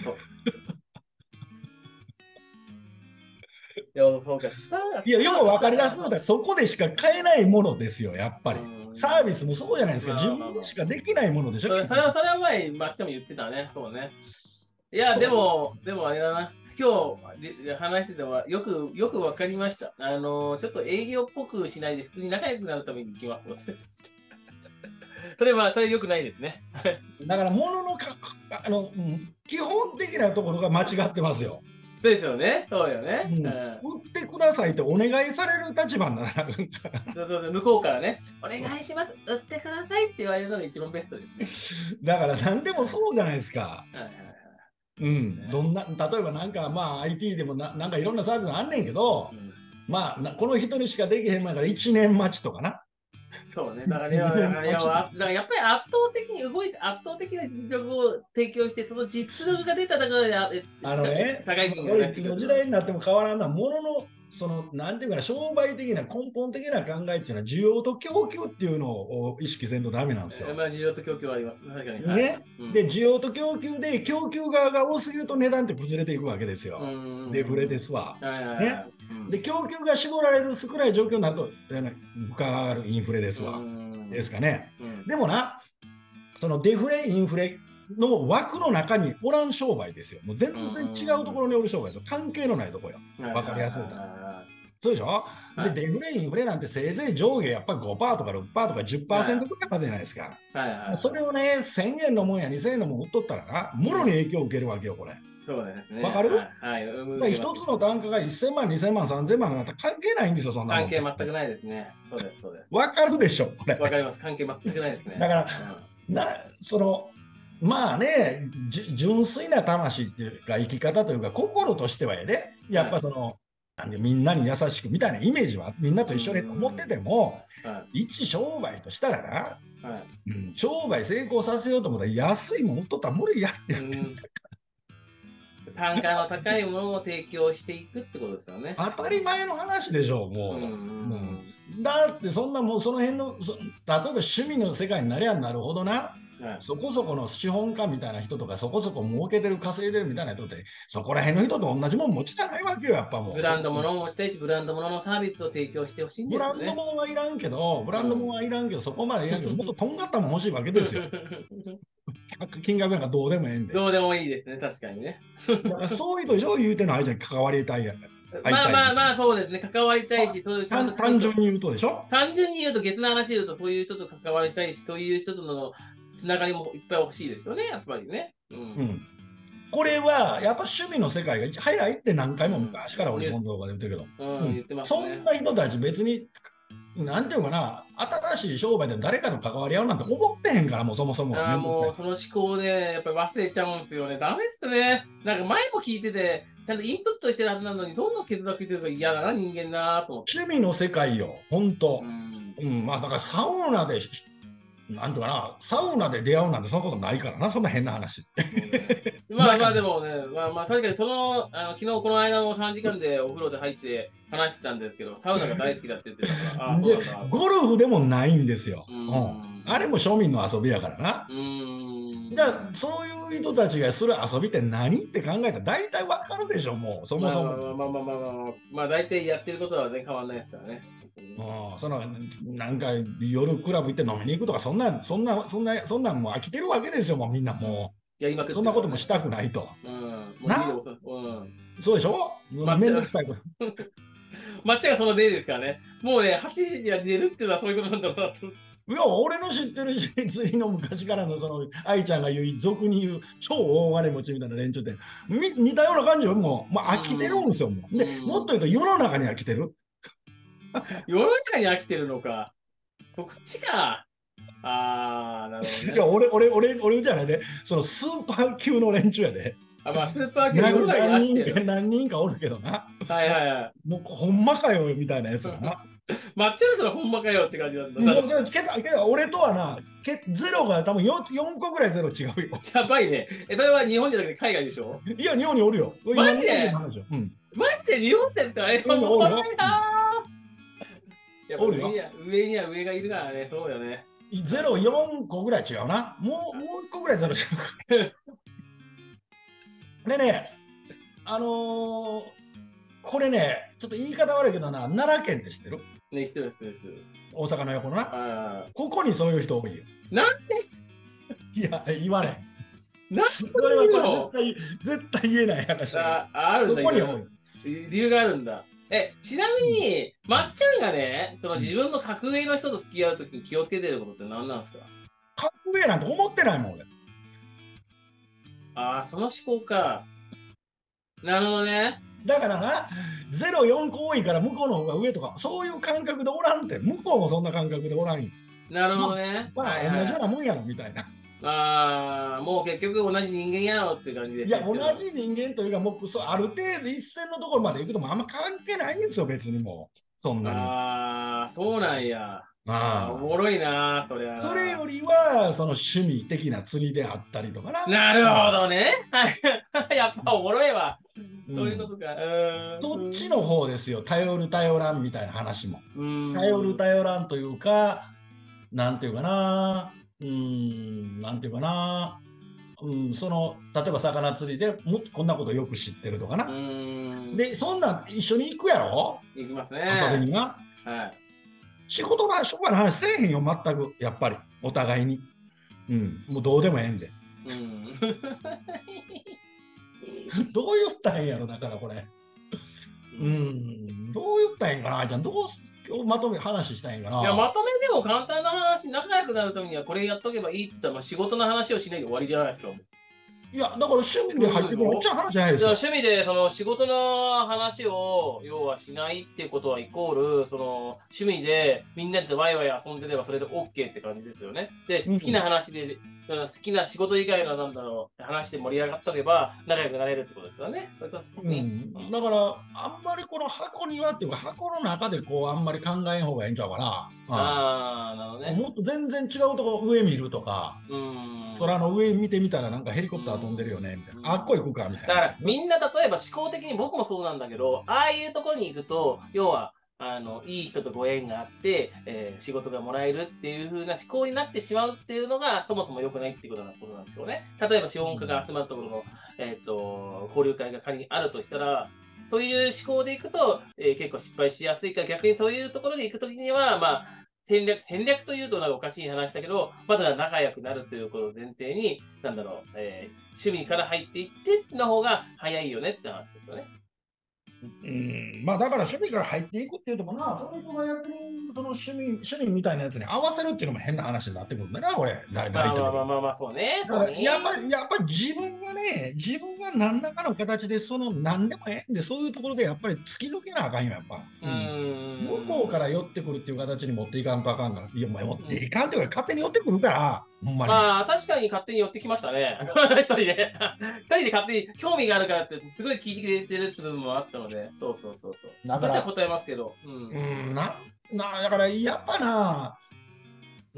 いや、要は分かりやすいのは、そこでしか買えないものですよ、やっぱり。サービスもそうじゃないですか、自分でしかできないものでしょ。 それは、それは前、まっちゃんも言ってたね、そうね。いや、でも、でもあれだな。今日話しててもよく、よく分かりました。あの、ちょっと営業っぽくしないで、普通に仲良くなるために行きます。それは、それ良くないですね。 だから、もののか、あの、うん、基本的なところが間違ってますよ。 そうですよね。そうよね。うん、 売ってくださいってお願いされる立場にならないから。 そうそうそう、向こうからね、お願いします、売ってくださいって言われるのが一番ベストですね。 だから、何でもそうじゃないですか。はいはいうん、どんな例えばなんかまあ アイティー でも な, なんかいろんなサービスあんねんけど、うん、まあこの人にしかできへん前からいちねん待ちとかな。 そうね、だから、ね、だからやっぱり圧倒的に動いて圧倒的な実力を提供して、その実力が出たところであのね、高い金額いつの時代になっても変わらんのはもののそのなんていうかな商売的な根本的な考えっていうのは需要と供給っていうのを意識せんとダメなんですよ。 まあ需要と供給はあります。確かに。 ね、はいうん、で需要と供給で供給側が多すぎると値段って崩れていくわけですよ。デフレですわ。ね。で供給が絞られる少ない状況になると物価が上がるインフレですわ。ですかね。うん、でもなそのデフレインフレの枠の中におらん商売ですよ。もう全然違うところにおる商売ですよ。関係のないところよ。わかりやすいと。そうでしょ、はい、でデフレインフレなんてせいぜい上下やっぱり ごパーセント とか ろくパーセント とか じゅっパーセント ぐらいまでじゃないですか。はいはいはい、それをねせんえんのもんやにせんえんのもん売っとったらなもろに影響を受けるわけよこれ。 そうですね。 わかる？ はいはい。一つの単価がせんまん、にせんまん、さんぜんまんなんて関係ないんですよ、そんなの。 関係全くないですね。そうです、そうです。 わかるでしょ、これ。 わかります。関係全くないですね。 だから、うん、なその、まあね、純粋な魂っていうか、生き方というか、心としてはやで、やっぱその、はいなんでみんなに優しくみたいなイメージはみんなと一緒に思ってても、はい、一商売としたらな、はいうん、商売成功させようと思ったら安いもん売っとったら無理やって言ってんだから。 単価の高いものを提供していくってことですよね。 当たり前の話でしょう、もう。うんうんうん、だってそんなもうその辺の、例えば趣味の世界になりゃなるほどな。はい、そこそこの資本家みたいな人とかそこそこ儲けてる稼いでるみたいな人ってそこら辺の人と同じもん持ちたないわけよやっぱもうブランド物を持ちたいしブランド物のサービスを提供してほしいんですよね。 ブランド物はいらんけどブランド物はいらんけど、うん、そこまでいらんけどもっととんがったもん欲しいわけですよ金額なんかどうでもええんでどうでもいいですね確かにねだからそういう人以上言うての相手に関わりたいやんまあまあまあそうですね関わりたいしそういう単純に言うとでしょ単純に言うと別の話で言うとそういう人と関わりたいしそういう人とのつながりもいっぱい欲しいですよね、やっぱりね。うん。うん、 これは、やっぱ趣味の世界が早いって何回も昔から俺、この動画で言ってるけど、うんうん、言ってますね、そんな人たち別になんていうかな、新しい商売で誰かと関わり合うなんて思ってへんから、もうそもそも。 ああ、もうその思考で、やっぱり忘れちゃうんですよね。ダメっすね。なんか前も聞いてて、ちゃんとインプットしてるはずなのに、どんどん削られてるから嫌だな、人間なと思って。 趣味の世界よ、本当。 うん。 うん、まあだからサウナで、なんていうかな、サウナで出会うなんてそんなことないからな、そんな変な話。 まあまあでもね、まあまあ確かにその、あの昨日この間もさんじかんでお風呂で入って話してたんですけど、サウナが大好きだって言ってたから、ああ、そうなんだ。 ゴルフでもないんですよ。 ううんん、あれも庶民の遊びやからな。 うーん。 じゃあそういう人たちがする遊びって何って考えたら大体わかるでしょ、もうそもそも。 まあまあまあまあまあまあ、まあ大体やってることはね、変わんないですからね。 うん、そのなんか夜クラブ行って飲みに行くとか、そんなそんなそんなそんなんもう飽きてるわけですよ、もうみんなもう。 やりまくってそんなこともしたくないと。 うん。もうな、 家でおさ、うん。 そうでしょ、 抹茶めんどくさいこと。 抹茶がその例ですからね。もうね、はちじには寝るっていうのはそういうことなんだろうなと。 いや、俺の知ってるし、釣りの昔からのその愛ちゃんが言う、俗に言う超大金持ちみたいな連中ってみ似たような感じよ、もう、もう飽きてるんですよ、もう。で、 うんもっと言うと世の中に飽きてる。 世の中に飽きてるのか。こっちか。あー、なるほどね。 いや、俺、俺、俺、俺じゃないで、そのスーパー級の連中やで。 あ、まあ、スーパー系世の中に飽何人か、 きてる。 何人かおるけどな。 はいはいはい。 もうほんまかよ、みたいなやつがな。 抹茶だったらほんまかよって感じなんだ。 もうけどけど俺とはな、けゼロが多分 4, 4個ぐらいゼロ違うよ。 やばいね。え、それは日本じゃなくて海外でしょ？ いや、日本におるよ。 マジで今日本の話よ、うん、 マジで日本って言ったらえ、 うんおもろいなー。やっぱおるよ上には上には上がいるからね、そうよね。 ゼロよんこぐらい違うな。もう、もういっこぐらいゼロ違う。でね、あのー、これね、ちょっと言い方悪いけどな、奈良県って知ってる？ ね、失礼失礼失礼。 大阪の横のな。 あここにそういう人多いよ。 なんいや、言わない。 なんそれはこれ絶対、絶対言えない話だ。 ああるんだここに多い。 理由があるんだ。え、ちなみに、まっちゃんがね、その自分の格上の人と付き合うときに気をつけてることって何なんですか？ 格上なんて思ってないもん、俺。 ああ、その思考か。なるほどね。 だからな、ゼロよんこ多いから向こうの方が上とか、そういう感覚でおらんって、向こうもそんな感覚でおらんよ。 なるほどね。 まあ、 はいはい同じようなもんやろ、みたいな。 ああ、もう結局同じ人間やろって感じで。 いや、同じ人間というか、もうそうある程度一線のところまで行くともあんま関係ないんですよ、別にもう。そんなに。 ああ、そうなんや。 あおもろいな、それは。 それよりは、その趣味的な釣りであったりとかな。 なるほどね。やっぱおもろいわ。 うん、 そういうことか。 そっちの方ですよ、頼る頼らんみたいな話も。 うん頼る頼らんというか、なんていうかな、うん、なんていうかな、うん、その例えば魚釣りでもこんなことよく知ってるとかな。で、そんなん一緒に行くやろ、 行きますね。 遊びにな。 はい。 仕事の商売の話せえへんよ、全く、やっぱり、お互いに。うん、もうどうでもええんで。 うん、 どう言ったらええんやろ、だからこれ。うん、どう言ったらええんかな、じゃあ、どう今日まとめ話したらええんかな。 いや、まとめでも簡単な話、仲良くなるためにはこれやっとけばいいって言ったら、まあ、仕事の話をしないで終わりじゃないですか。 いや、だから趣味で入ってくるめっちゃ話じゃないですよ。 趣味でその仕事の話を要はしないってことはイコールその趣味でみんなでワイワイ遊んでればそれで OK って感じですよね。で、好きな話で、うん、好きな仕事以外のなんだろう話で盛り上がっとけば仲良くなれるってことですよね。 うん、だからあんまりこの箱庭っていうか箱の中でこうあんまり考えん方がいいんちゃうかな。 ああ、なるほどね。 もっと全然違うところ上見るとか、うん、空の上見てみたらなんかヘリコプター飛んでるよねみたいな、あっこ行くかみたいな。 だからみんな例えば思考的に僕もそうなんだけど、ああいうところに行くと要はあのいい人とご縁があって、えー、仕事がもらえるっていう風な思考になってしまうっていうのがそもそも良くないっていうことなんでしょうね。例えば資本家が集まるところの、えー、と交流会が仮にあるとしたら、そういう思考でいくと、えー、結構失敗しやすいから、逆にそういうところで行くときには、まあ、戦略、戦略というとなんかおかしい話だけど、まずは仲良くなるということを前提に、なんだろう、えー、趣味から入っていっての方が早いよねって話ですよね。 うん、まあだから趣味から入っていくっていうともな、その人がやってるその趣味、趣味みたいなやつに合わせるっていうのも変な話になってくるんだな、これ、大まあ体。 まあまあまあまあ、そうね、 だからそうね。 やっぱり、やっぱり自分がね、自分が何らかの形で、その何でもええんで、そういうところでやっぱり突き抜けなあかんよ、やっぱ。 うーん。 向こうから寄ってくるっていう形に持っていかんとあかんから、いや、お前持っていかんっていうか、勝手に寄ってくるから、ほんまに。 まあ、確かに勝手に寄ってきましたね。一人で。二人で勝手に興味があるからって、すごい聞いてくれてるって部分もあったので、そうそうそうそう。 だから答えますけど。うん。 うん、な、な、だからやっぱな、うん、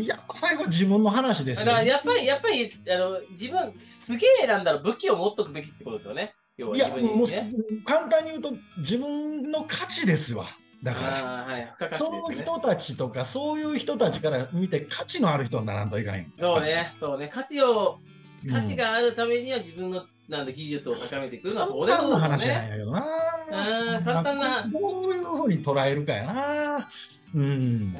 やっぱ最後は自分の話ですよ。 だからやっぱり、やっぱり、あの、自分、すげえなんだろう、武器を持っとくべきってことですよね。要はい自や、 分にもうね。 簡単に言うと自分の価値ですわ。だから、 ああ、はい、付加価そ値ですね。 の人たちとか、そういう人たちから見て価値のある人にならんといかんよ。 そうね、そうね。価値を、 うん価値があるためには自分の、なんだ、技術を高めていくのは当簡単な然のこと話なんね。 やけどな。 うん、簡単な。 どういうふうに捉えるかやな。うん。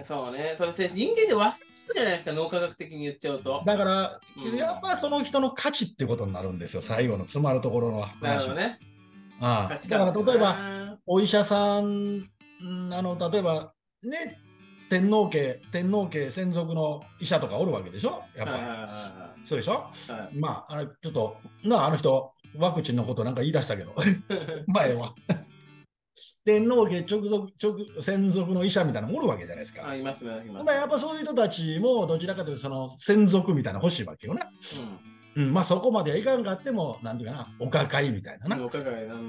そうね。それ人間で忘れちゃうじゃないですか、脳科学的に言っちゃうと。 だから、 うんやっぱその人の価値ってことになるんですよ、最後の詰まるところの話。 なるほどね。 ああ価値だ観から例えば、お医者さん、んあの例えばね、天皇家、天皇家専属の医者とかおるわけでしょ、やっぱり。そうでしょ、はい、まあ、あれちょっと、なあの人、ワクチンのことなんか言い出したけど、前は。天皇家直属直専属の医者みたいなのもおるわけじゃないですか。 あ、いますね。いますね、やっぱそういう人たちもどちらかというとその専属みたいなの欲しいわけよな。うん、うん、まあそこまではいかんかっても、なんていうかな、お抱えみたいなな。 お抱えな。うん、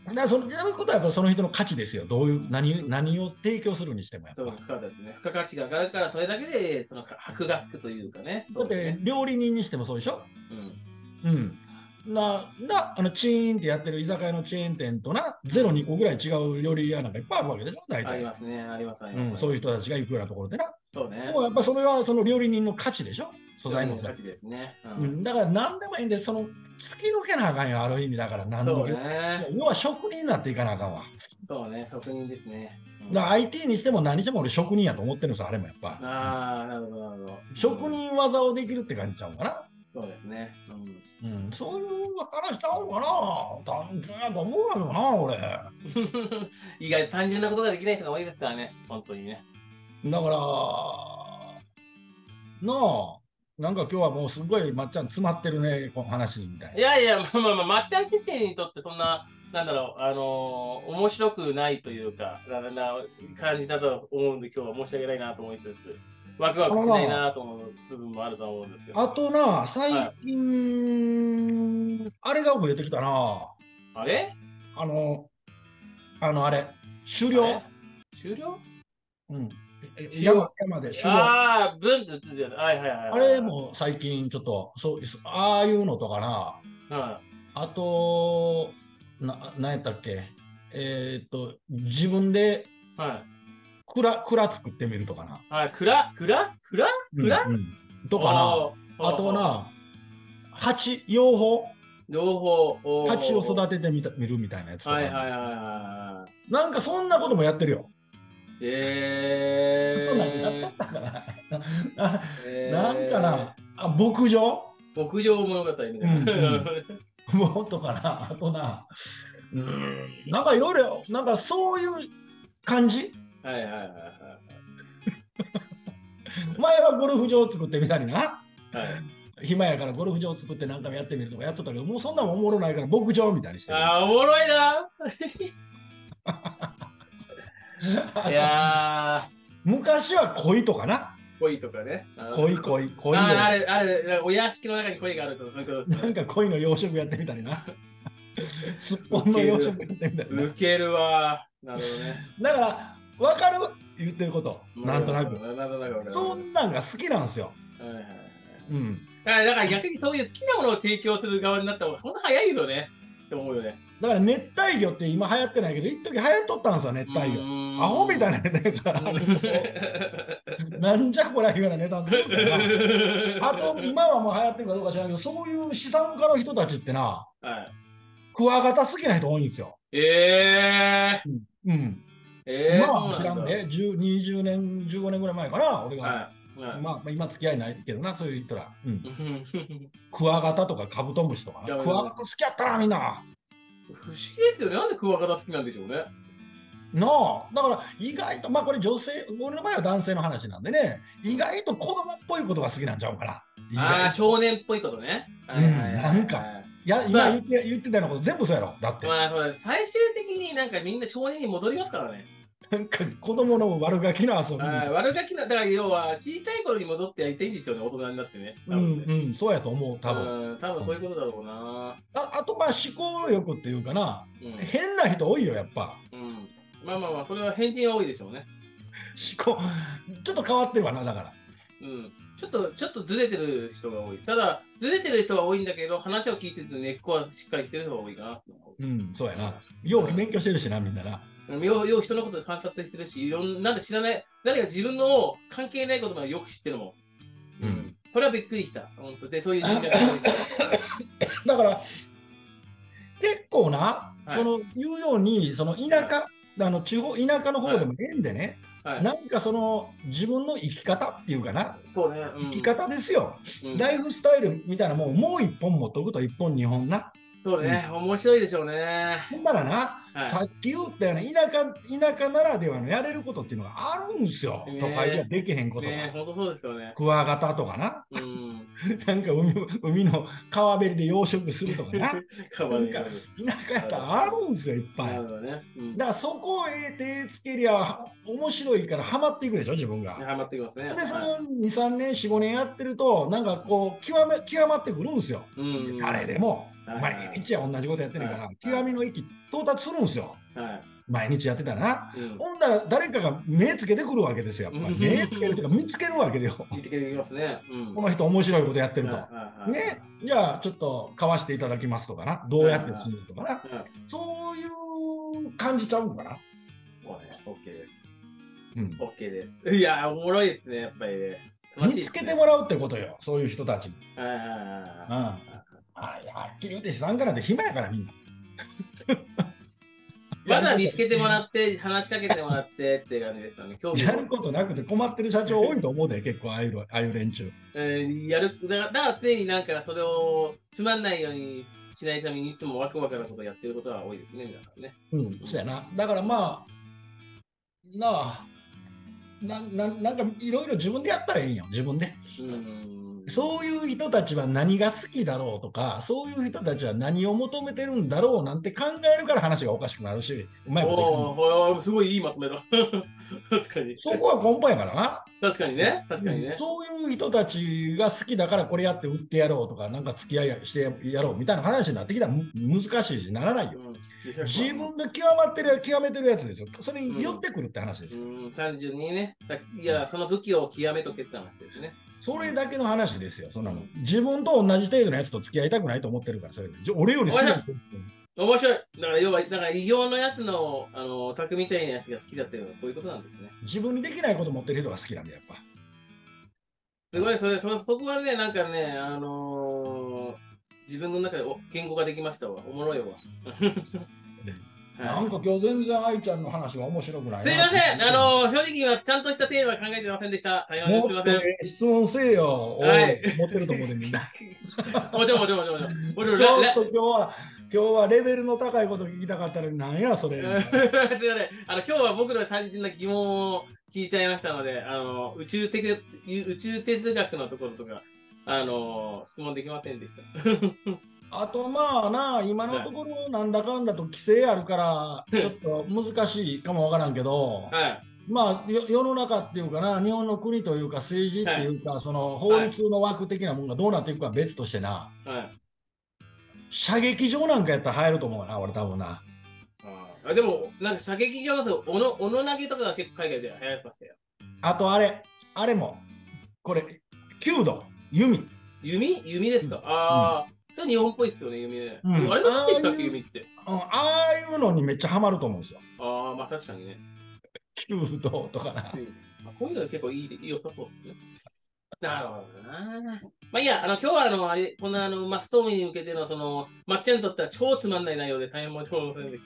だからそのやることはやっぱその人の価値ですよ。どういう何何を提供するにしてもやっぱ。 そう、付加ですね。付加価値が上がるから、それだけでその箔がつくというかね。 だって料理人にしてもそうでしょ。うん。うんな、な、あの、チーンってやってる居酒屋のチェーン店とな、ゼロにこぐらい違う料理屋なんかいっぱいあるわけでしょ、大体。 ありますね、あります、あります。うん、そういう人たちが行くようなところでな。 そうね。 もうやっぱそれはその料理人の価値でしょ、素材の価値ですね。 うん、だから何でもいいんで、その、突き抜けなあかんよ、ある意味だから、何そうね。 要は職人になっていかなあかんわ。 そうね、職人ですね。 だから アイティー にしても何しても俺職人やと思ってるんですよ、あれもやっぱ。 ああ、なるほど、なるほど。 職人技をできるって感じちゃうかな。 そうですね。 うん、うん、そういう話ちゃうかな。単純やと思うわよな、俺。 意外と単純なことができない人が多いですからね、本当にね。 だから、なあ、なんか今日はもうすごいまっちゃん詰まってるね、この話みたいな。 いやいや、まあまあまあ、まっちゃん自身にとってそんな、なんだろう、あのー、面白くないというか、なな感じだと思うんで、今日は申し訳ないなと思いつつ、ワクワクしないなと思う部分もあると思うんですけど。 あとな、最近、はい、あれが増えてきたな。 あれあの、あのあれ、終了終了うん。山山で終了。 ああ、ブンって打つじゃない。はいはいはい。 あれも最近ちょっと、そうああいうのとかな。はい、あと、な、なんやったっけえー、っと、自分で、はい。蔵、蔵作ってみるとかな。 はい、蔵蔵蔵蔵、 うんうん、とかな。あとな、蜂、養蜂養蜂。 蜂を育ててみた見るみたいなやつとか。 はいはいはいはい。 なんかそんなこともやってるよ。 えー。 なんかやったかな。えー、なんかな。あ、牧場牧場物語みたいな。 うん、もっとかな。あとな。うん。なんかいろいろ、なんかそういう感じはいはいはいはい。 前はゴルフ場を作ってみたりな。はい。暇やからゴルフ場を作って何回もやってみるとかやっとったけど、もうそんなもんおもろないから牧場みたいにしてる。 ああ、おもろいな。いや昔は鯉とかな。 鯉とかね。 鯉鯉鯉。 ああれ、あれ、お屋敷の中に鯉があるとそういうことですね。 なんか鯉の養殖やってみたりな。すっぽんの養殖やってみたりな。 ウケるわ。なるほどね。 だから、分かる言ってること。なんとなく。そんなんが好きなんですよ。はいはいはい。うん。 だから逆にそういう好きなものを提供する側になった方がほんと早いよね。って思うよね。 だから熱帯魚って今流行ってないけど、一時流行っとったんですよ、熱帯魚。アホみたいなネタやから。なんじゃこらいうようなネタするから。あと、今はもう流行ってるかどうか知らないけど、そういう資産家の人たちってな、はい、クワガタ好きな人多いんですよ。 ええー。うん。うん、 えー、 今は知らんで、にじゅうねん、じゅうごねんぐらい前かな、俺が。はいはい、まあ、今付き合いないけどな、そういう人ら。うん、クワガタとかカブトムシとかな。クワガタ好きやったな、みんな。 不思議ですよね。なんでクワガタ好きなんでしょうね。 なあ、だから意外と、まあこれ女性、俺の場合は男性の話なんでね、意外と子供っぽいことが好きなんちゃうかな。 ああ、少年っぽいことね。 うん、なんか、いや、今言って、言ってたようなこと全部そうやろ。だって。 まあ、そう最終的になんかみんな少年に戻りますからね。 なんか子供の悪ガキの遊び。 悪ガキな、だから要は小さい頃に戻ってやりたいんでしょうね、大人になってね。 うん、うん、そうやと思う、多分。 うん、多分そういうことだろうな。 ああと、まあ思考力っていうかな、うん、変な人多いよ、やっぱ。 うん。まあまあまあ、それは変人が多いでしょうね。 思考、ちょっと変わってるわな、だから。 うん。ちょっと、ちょっとずれてる人が多い。ただ、ずれてる人は多いんだけど、話を聞いてると根っこはしっかりしてる人が多いかな。 うん、そうやな。よう勉強してるしな、みんなな。 よう、よう人のこと観察してるし、いろんなんで知らない、誰が自分の関係ないことまでよく知ってるもん。うん。これはびっくりした。本当で、そういう人格がでした。 だから、結構な、はい、その言うように、その田舎、はい、あの地方、田舎の方でもええんでね、はい、なんかその自分の生き方っていうかな、 そうね、 うん、生き方ですよ、うん、ライフスタイルみたいなもんもう一本持っとくと、一本、二本な。 そうね、うん、面白いでしょうね。 ほんならな、はい、さっき言ったような田舎、田舎ならではのやれることっていうのがあるんですよ。ね、都会ではできへんことが。 ね、本当そうですよね。 クワガタとかな。うん、なんか 海, 海の川べりで養殖するとかな。なんか田舎やったらあるんですよ、いっぱい。なるほどね。うん、だからそこへ手つけりゃ面白いからハマっていくでしょ、自分が。 ハマっていきますね。 で、そのに、さんねん、よん、ごねんやってると、なんかこう、極め極まってくるんですよ。うん、誰でも。毎日は同じことやってるから、はい、極みの域到達するんですよ。はい、毎日やってたらな。うん、ほんだら誰かが目つけてくるわけですよ。やっぱり目つけるというか見つけるわけでよ。 見つけてきますね。うん、 この人面白いことやってると。ね、じゃあちょっと買わしていただきますとかな。どうやってするとかな。そういう感じちゃうかな。 もうね、OK です。うん、OK です。いや、おもろいですね、やっぱりね。 見つけてもらうってことよ、そういう人たちに。ああ、はっきり言って資産家なんて暇やからみんな。 まだ見つけてもらって話しかけてもらってって感じですよね。 興味やることなくて困ってる社長多いと思うで、結構ああいう、ああいう連中。 えー、やるだから、だから常になんかそれをつまんないようにしないためにいつもワクワクなことをやってることが多いですね、皆さんね。 うん、そうやな。だからまあ、なあ、なななんかいろいろ自分でやったらいいんよ、自分で。うんそういう人たちは何が好きだろうとか、そういう人たちは何を求めてるんだろうなんて考えるから話がおかしくなるし、うまいこと言う。すごいいいまとめだ。確かに。 そこは根本やからな。 確かにね。確かにね。 そういう人たちが好きだからこれやって売ってやろうとか、なんか付き合いしてやろうみたいな話になってきたら難しいし、ならないよ。うん、自分で極まってる、極めてるやつですよ。それに寄ってくるって話ですよ。 うんうん、単純にね。いや、その武器を極めとけって話ですね。 それだけの話ですよ、そんなの。自分と同じ程度のやつと付き合いたくないと思ってるから、それ俺より好きな面白い。だから要は、だから異形のやつの、あの、タクみたいなやつが好きだっていうのはそういうことなんですね。 自分にできないこと持ってる人が好きなんで、やっぱ。 すごい、それ、そ、そこはね、なんかね、あのー、自分の中で言語ができましたわ。おもろいわ。 なんか今日全然愛ちゃんの話が面白くない。 すいません、あのー、正直はちゃんとしたテーマ考えてませんでした。大変すいません。 質問せえよ。はい。持ってると思うでみんな。 もちろんもちろんもちろん。もちろん。 ちょっと今日は、今日はレベルの高いこと聞きたかったのに、なんやそれ。 すいません。あの、今日は僕の単純な疑問を聞いちゃいましたので、あの、宇宙的、宇宙哲学のところとか、あの、質問できませんでした。 あとまあな、今のところなんだかんだと規制あるからちょっと難しいかもわからんけど、はい、まあ世の中っていうかな、日本の国というか政治っていうか、はい、その法律の枠的なものがどうなっていくかは別としてな、はい、射撃場なんかやったら入ると思うな、俺多分な。 あでもなんか射撃場のおのおの投げとかが結構海外で流行ってましたよ。 あとあれ、あれもこれ弓道、弓。 弓弓ですか、うん、ああ。うんそれ日本っぽいですよね、弓ね。うん、あれ何でしたっけ、弓って。 ああいうのにめっちゃハマると思うんですよ。 ああ、まあ確かにね。 弓道とかな。 うん、こういうの結構いい、いい良さそうですね。なるほどな。まあいいや、あの、今日はあの、あれ、こんなあの、マストームに向けての、その、まっちゃんにとっては超つまんない内容で大変申し訳ございませんでした。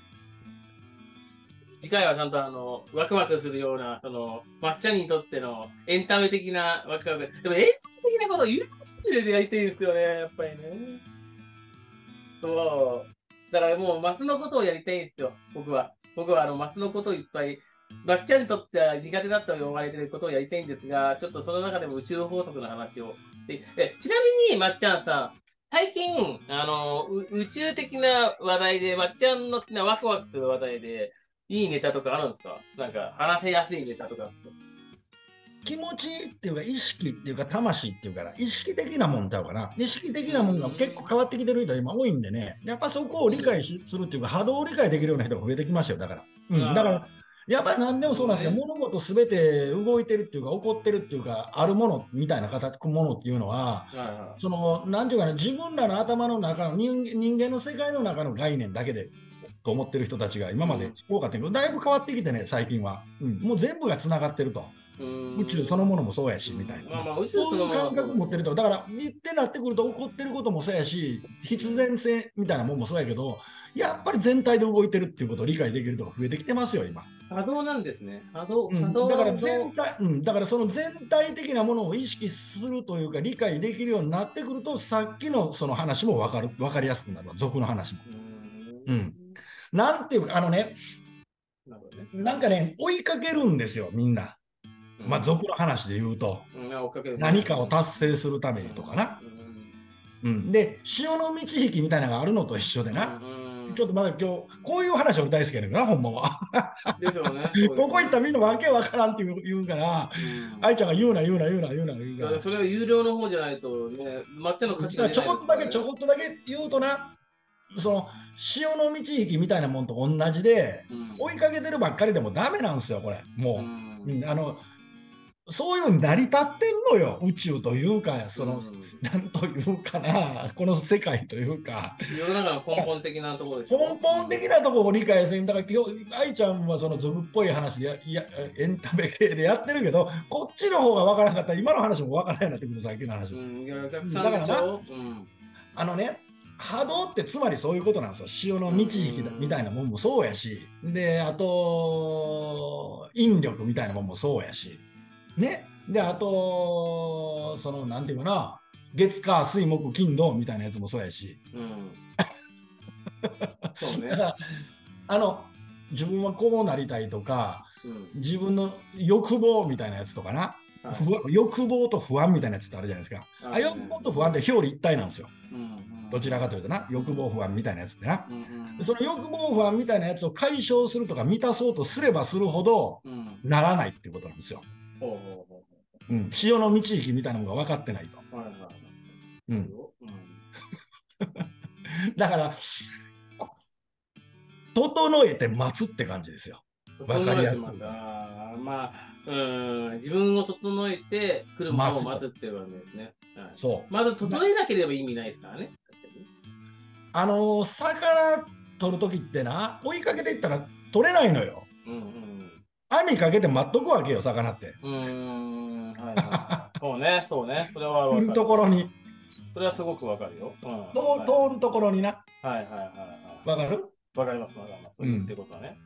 次回はちゃんとあの、ワクワクするような、その、まっちゃんにとってのエンタメ的なワクワク。でもエンタメ的なことをユーチューブでやりたいですよね、やっぱりね。そう。 だからもうマスのことをやりたいんですよ、僕は。僕はあのマスのことをいっぱい、まっちゃんにとっては苦手だと呼ばれていることをやりたいんですが、ちょっとその中でも宇宙法則の話を。でえちなみに、まっちゃんさん、最近、あの、宇宙的な話題で、まっちゃんの好きなワクワクする話題で、いいネタとかあるんですか？なんか、話せやすいネタとか。 気持ちっていうか、意識っていうか、魂っていうから、意識的なもんちゃうかな。意識的なもんが結構変わってきてる人今多いんでね、やっぱそこを理解しするっていうか、波動を理解できるような人が増えてきましたよ、だから。うん、だから、やっぱり何でもそうなんですけど、物事すべて動いてるっていうか、起こってるっていうか、あるものみたいな形ものっていうのは、その、なんていうかな、自分らの頭の中の人人間の世界の中の概念だけで、と思ってる人たちが今まで多かったけど、だいぶ変わってきてね、最近は。うん、もう全部がつながってると。宇宙そのものもそうやし、みたいな。そういう感覚持ってると、だから、言ってなってくると、起こってることもそうやし、必然性みたいなもんもそうやけど、やっぱり全体で動いてるっていうことを理解できる人が増えてきてますよ、今。 波動なんですね。波動、 うん、だから全体、うん、だからその全体的なものを意識するというか、理解できるようになってくると、さっきのその話も分かる、分かりやすくなるわ、俗の話も。うん。なんていうか、あのね、なんかね、追いかけるんですよ、みんな。まあ、俗の話で言うと、何かを達成するためにとかな。うん、で、潮の満ち引きみたいなのがあるのと一緒でな。ちょっとまだ今日、こういう話俺大好きやねんな、ほんまは。 ですよね。 ここ行ったらみんなわけわからんって言うから、愛ちゃんが言うな、言うな、言うな、言うな、言うから。 それは有料の方じゃないとね、抹茶の価値が出ない。 ちょこっとだけ、ちょこっとだけ言うとな、その潮の満ち引きみたいなもんと同じで、追いかけてるばっかりでもダメなんですよ、これ。もう。うん、あのそういうのに成り立ってんのよ、宇宙というか、その、うん、なんというかな、この世界というか。 世の中の根本的なところでしょ。 根本的なところを理解せん。だから今日、愛ちゃんはその俗っぽい話でや、いや、エンタメ系でやってるけど、こっちの方がわからなかったら、今の話もわからないようになってくる、さっきの話も。うん、いや、だからな、うん、あのね、波動ってつまりそういうことなんですよ。潮の満ち引きみたいなもんもそうやし、で、あと、引力みたいなもんもそうやし。ね、であとそのなんていうかな、月火水木金土みたいなやつもそうやし、うん、そうね、だからあの自分はこうなりたいとか、うん、自分の欲望みたいなやつとかな、はい、欲望と不安みたいなやつってあるじゃないですか。あ、ね、欲望と不安って表裏一体なんですよ、うんうん、どちらかというとな、欲望不安みたいなやつってな、うんうん、その欲望不安みたいなやつを解消するとか満たそうとすればするほど、うん、ならないっていうことなんですよ。うん、潮の満ち引きみたいなのが分かってないと。うん、だから整えて待つって感じですよ。分かりやすい。 あ、まあ、うん、自分を整えて来るものを待つっていうわけですね。はい、そう。まず整えなければ意味ないですからね。確かに。 あのー、魚取るときってな、追いかけていったら取れないのよ。うんうん、網かけて待っとくわけよ、魚って。 うーん、はいはい、そうね、そうね。それは来るところに。 それはすごくわかるよ。うん、 通, 通るところにな。 はいはいはいはい。 わかる？ わかります、わかります。そう言ってことはね。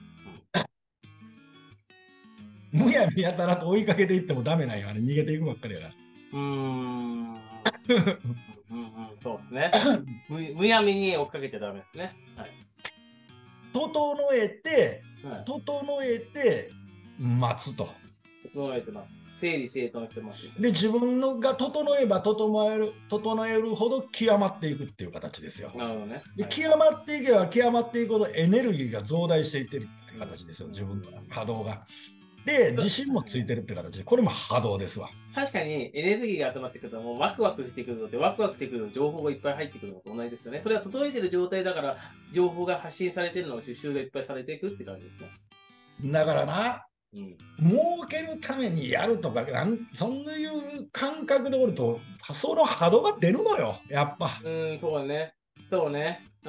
うん、むやみやたらと追いかけていってもダメなんよ。あれ逃げていくばっかりやから。 うーん。うんうん、そうですねむ。むやみに追っかけちゃダメですね。はい、 整えて、はい、整えて、待つと。 整えてます。整理整頓してます。 で、自分のが整えば整える、整えるほど極まっていくっていう形ですよ。 なるほどね。 で、はい、極まっていけば極まっていくほどエネルギーが増大していってるって形ですよ、自分の波動が。で、自信もついてるって形で、これも波動ですわ。 確かにエネルギーが集まってくると、もうワクワクしてくるので、ワクワクしてくる情報がいっぱい入ってくるのと同じですよね。それは整えてる状態だから、情報が発信されてるのを収集がいっぱいされていくって感じですね。 だからな、うん、儲けるためにやるとか、なんそういう感覚でおると、その波動が出るのよ、やっぱ。 うん、そうね。そうね。うん。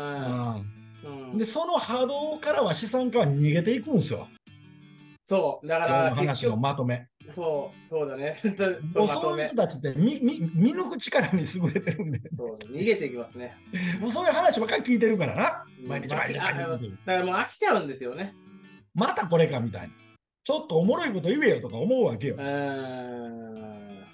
うん、で、その波動からは資産家は逃げていくんですよ。 そう、だから、 話のまとめ。 そう、そうだね。 もうそういう人たちって見見見抜く力に優れてるんで。 そう、逃げていきますね。 もうそういう話ばっかり聞いてるからな。毎日毎日。だからもう飽きちゃうんですよね。 またこれかみたいな。ちょっとおもろいこと言えよとか思うわけよ。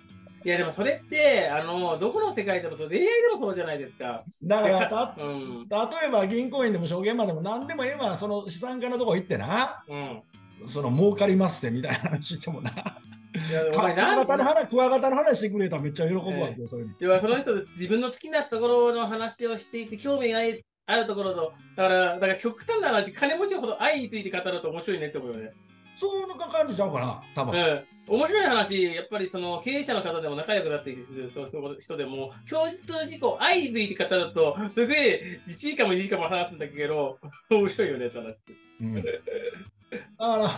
いやでもそれって、あの、どこの世界でもそう、恋愛でもそうじゃないですか。 だからた、 うん、 例えば銀行員でも証券マンでも何でも今、その資産家のとこ行ってな、 うん、 その儲かりますってみたいな話してもな。 いやお前クワなんガタの話、クワガタの話してくれたらめっちゃ喜ぶわけよ、 えー、 そういう要はその人、自分の好きなところの話をしていて、興味があるところと、だから、だから極端な話、金持ちほど愛について語ると面白いねって思うよね。 そんな感じちゃうかな、多分。 うん、面白い話、やっぱりその経営者の方でも仲良くなっている人でも、供述事項、愛について語ると、すげえいちじかんもにじかんも話すんだけど、面白いよねって話。 うん、だから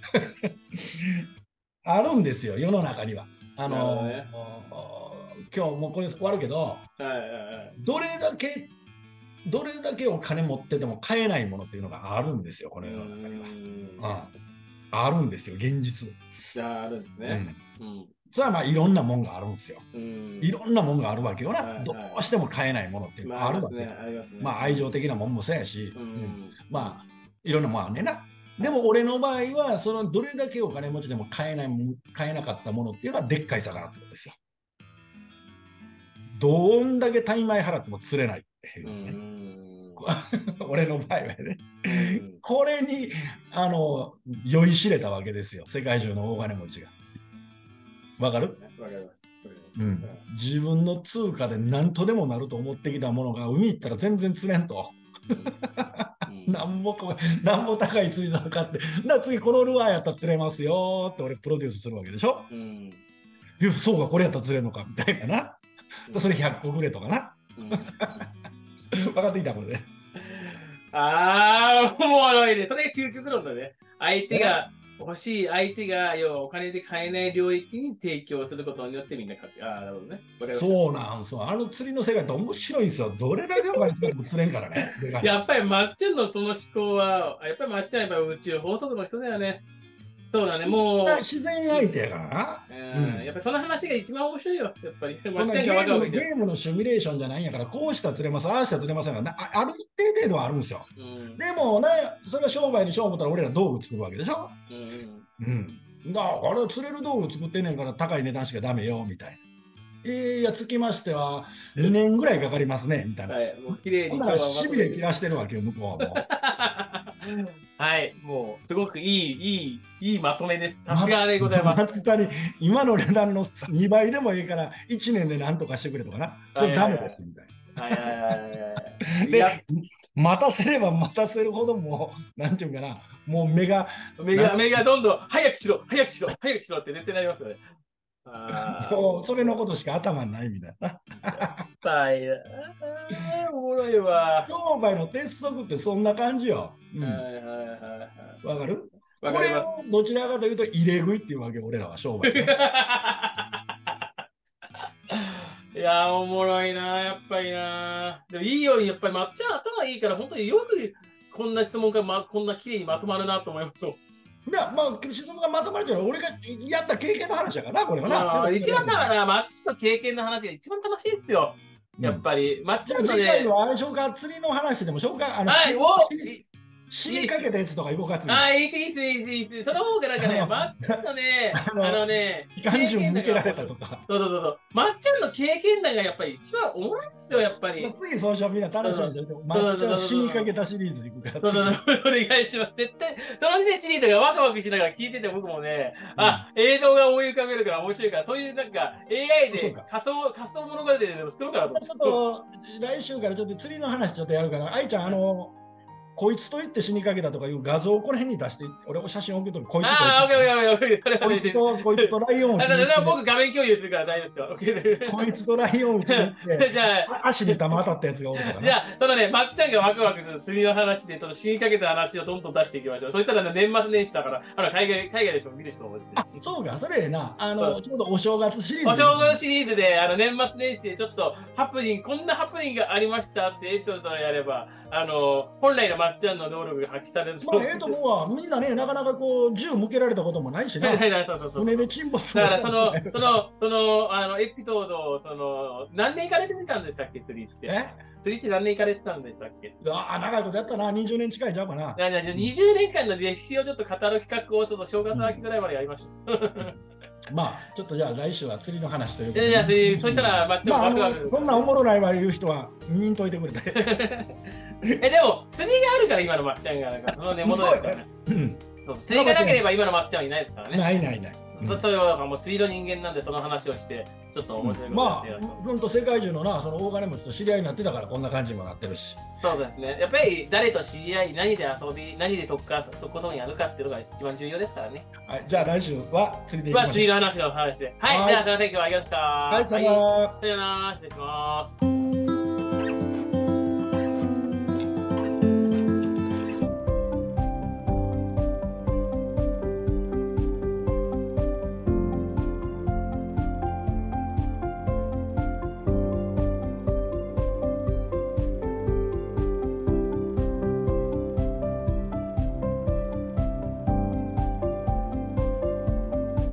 あるんですよ、世の中には。あの、ね、今日もうこれ終わるけど、はいはいはい、どれだけ、どれだけお金持ってても買えないものっていうのがあるんですよ、この世の中には。うん、あるんですよ、現実。 あるんですね。 うんうん、それはまあいろんなもんがあるんですよ。いろんなもんがあるわけよな、はいはい、どうしても買えないものっていうのがあるわけ。まあ、ねね、まあ愛情的なもんもそうやし、うんうん、まあいろんなもんあんねんな。でも俺の場合はそのどれだけお金持ちでも買えない買えなかったものっていうのはでっかい魚ってことですよ。どんだけ大枚払っても釣れないっていうね。うん俺の場合はね。これにあの酔いしれたわけですよ、世界中の大金持ちが。わかる？わかります。うん、自分の通貨で何とでもなると思ってきたものが海行ったら全然釣れんと。なんぼこなんぼ高い釣り竿買ってな次このルアーやったら釣れますよって俺プロデュースするわけでしょ、うん、そうかこれやったら釣れるのかみたいなな、うん、それひゃっこくれとかな、うん、分かってきたこれね。 ああおもろいね、それが究極論だね。相手が欲しい相手が要はお金で買えない領域に提供することによってみんな買って、ああなるほどね。 そうなんそう、あの釣りの世界って面白いんですよ。どれだけお金使っても釣れんからね。 やっぱりまっちゃんのその思考は、やっぱりまっちゃんやっぱ宇宙法則の人だよね。そうだね、もう。 自然相手やからな。 うん、やっぱりその話が一番面白いよ、やっぱり。まっちゃんがゲームゲームのシミュレーションじゃないんやから、こうしたら釣れます、ああしたら釣れませんから、ある一定程度はあるんですよ。うん、でもね、それは商売にしよう思ったら俺ら道具作るわけでしょ。うん。うんだからあれ釣れる道具作ってんねんから高い値段しかダメよみたいな。えいやつきましてはにねんぐらいかかりますねみたいな。はい、もう綺麗に今日はしびれ切らしてるわけよ向こうも。 はい、もうすごくいいいいいいまとめです。さすがでございます。 松谷今の値段のにばいでもいいからいちねんで何とかしてくれとかな。それダメですみたいな。はいはいはい。で待たせれば待たせるほどもうなんていうかなもう目が目が目がどんどん早くしろ早くしろ早くしろって絶対なりますよね。 もうそれのことしか頭ないみたいな。 はいおもろいわ。 商売の鉄則ってそんな感じよ。はいはいはいはい。わかる？これをどちらかというと入れ食いっていうわけ俺らは商売。 いやーおもろいなやっぱりな。でもいいようにやっぱりまっちゃん頭いいから本当によくこんな質問が、ま、こんな綺麗にまとまるなと思います。 いやまあ質問がまとまるけど俺がやった経験の話だからなこれはな。まあ、一番だからまっちゃんの経験の話が一番楽しいですよ。やっぱり、うん、まっちゃんのね。 次回はあれ紹介釣りの話でも紹介あのはいお死にかけたやつとか行こうか。 ああ、いいです、いいです、いいです。その方がなんかね、まっちゃんのね、あのね、 機関銃向けられたとか。 そうそうそう。まっちゃんの経験談がやっぱり一番おもろいんですよ、やっぱり。 次、そうしよう、みんな楽しみにしてまっちゃん死にかけたシリーズ行くから。 そうそうそう、お願いします。絶対、そのシリーズがワクワクしながら聞いてて僕もね、あ、映像が思い浮かべるから面白いから、そういうなんか エーアイ で仮想、仮想物語でも作ろうかなと思って。 ちょっと来週からちょっと釣りの話ちょっとやるから、愛ちゃん、あの、こいつと言って死にかけたとかいう画像をこの辺に出して、俺も写真送るとき、こいつと。 ああ、オッケーオッケーオッケー。それはこいつと、こいつとライオンを。 僕画面共有するから大丈夫ですか。こいつとライオンを撃って、じゃあ足に弾当たったやつがおるから。 じゃあ、そのね、まっちゃんがワクワクする釣りの話で、ちょっと死にかけた話をどんどん出していきましょう。そしたらね、年末年始だから、あの海外、海外の人も見る人もいる。 あ、そうか、それな、あの、ちょうどお正月シリーズ。 お正月シリーズで、あの、年末年始でちょっとハプニング、こんなハプニングがありましたっていう人とやれば、あの、本来のまっちゃんの能力が発揮される。 まあ、ええと思うわ。みんなね、なかなかこう、銃向けられたこともないしな。船で沈没もした。 だからその、その、その、あの、エピソードを、その、何年行かれてみたんでしたっけ、釣りって。え釣りって何年行かれてたんでしたっけ。 ああ、長いことやったな。にじゅうねん近いちゃうかな。 にじゅうねんかんの歴史をちょっと語る企画を、ちょっと正月秋ぐらいまでやりました。 まあ、ちょっとじゃあ来週は釣りの話ということいで。 やいや、そしたら、まあ、ちょっまあ、あとワクワクのそんなおもろないわ言う人は見んといてくれて。 え、でも、釣りがあるから今のまっちゃんが、なんかその根元ですからね。 うんそう釣りがなければ今のまっちゃんはいないですからね。 ないないない。 そそういうのがもう釣りの人間なんで、その話をして、ちょっと面白いことまあやってやる、 本当世界中のな、その大金持ちと知り合いになってたからこんな感じにもなってるし。 そうですね。やっぱり誰と知り合い、何で遊び、何で特化、とことんやるかっていうのが一番重要ですからね。 はい、じゃあ来週は釣りでいきまあ、 ましょう。 釣りの話の話で。はい、 はいでは、すいません、今日はありがとうございました。 はい、さよなら。 さよなら、失礼します。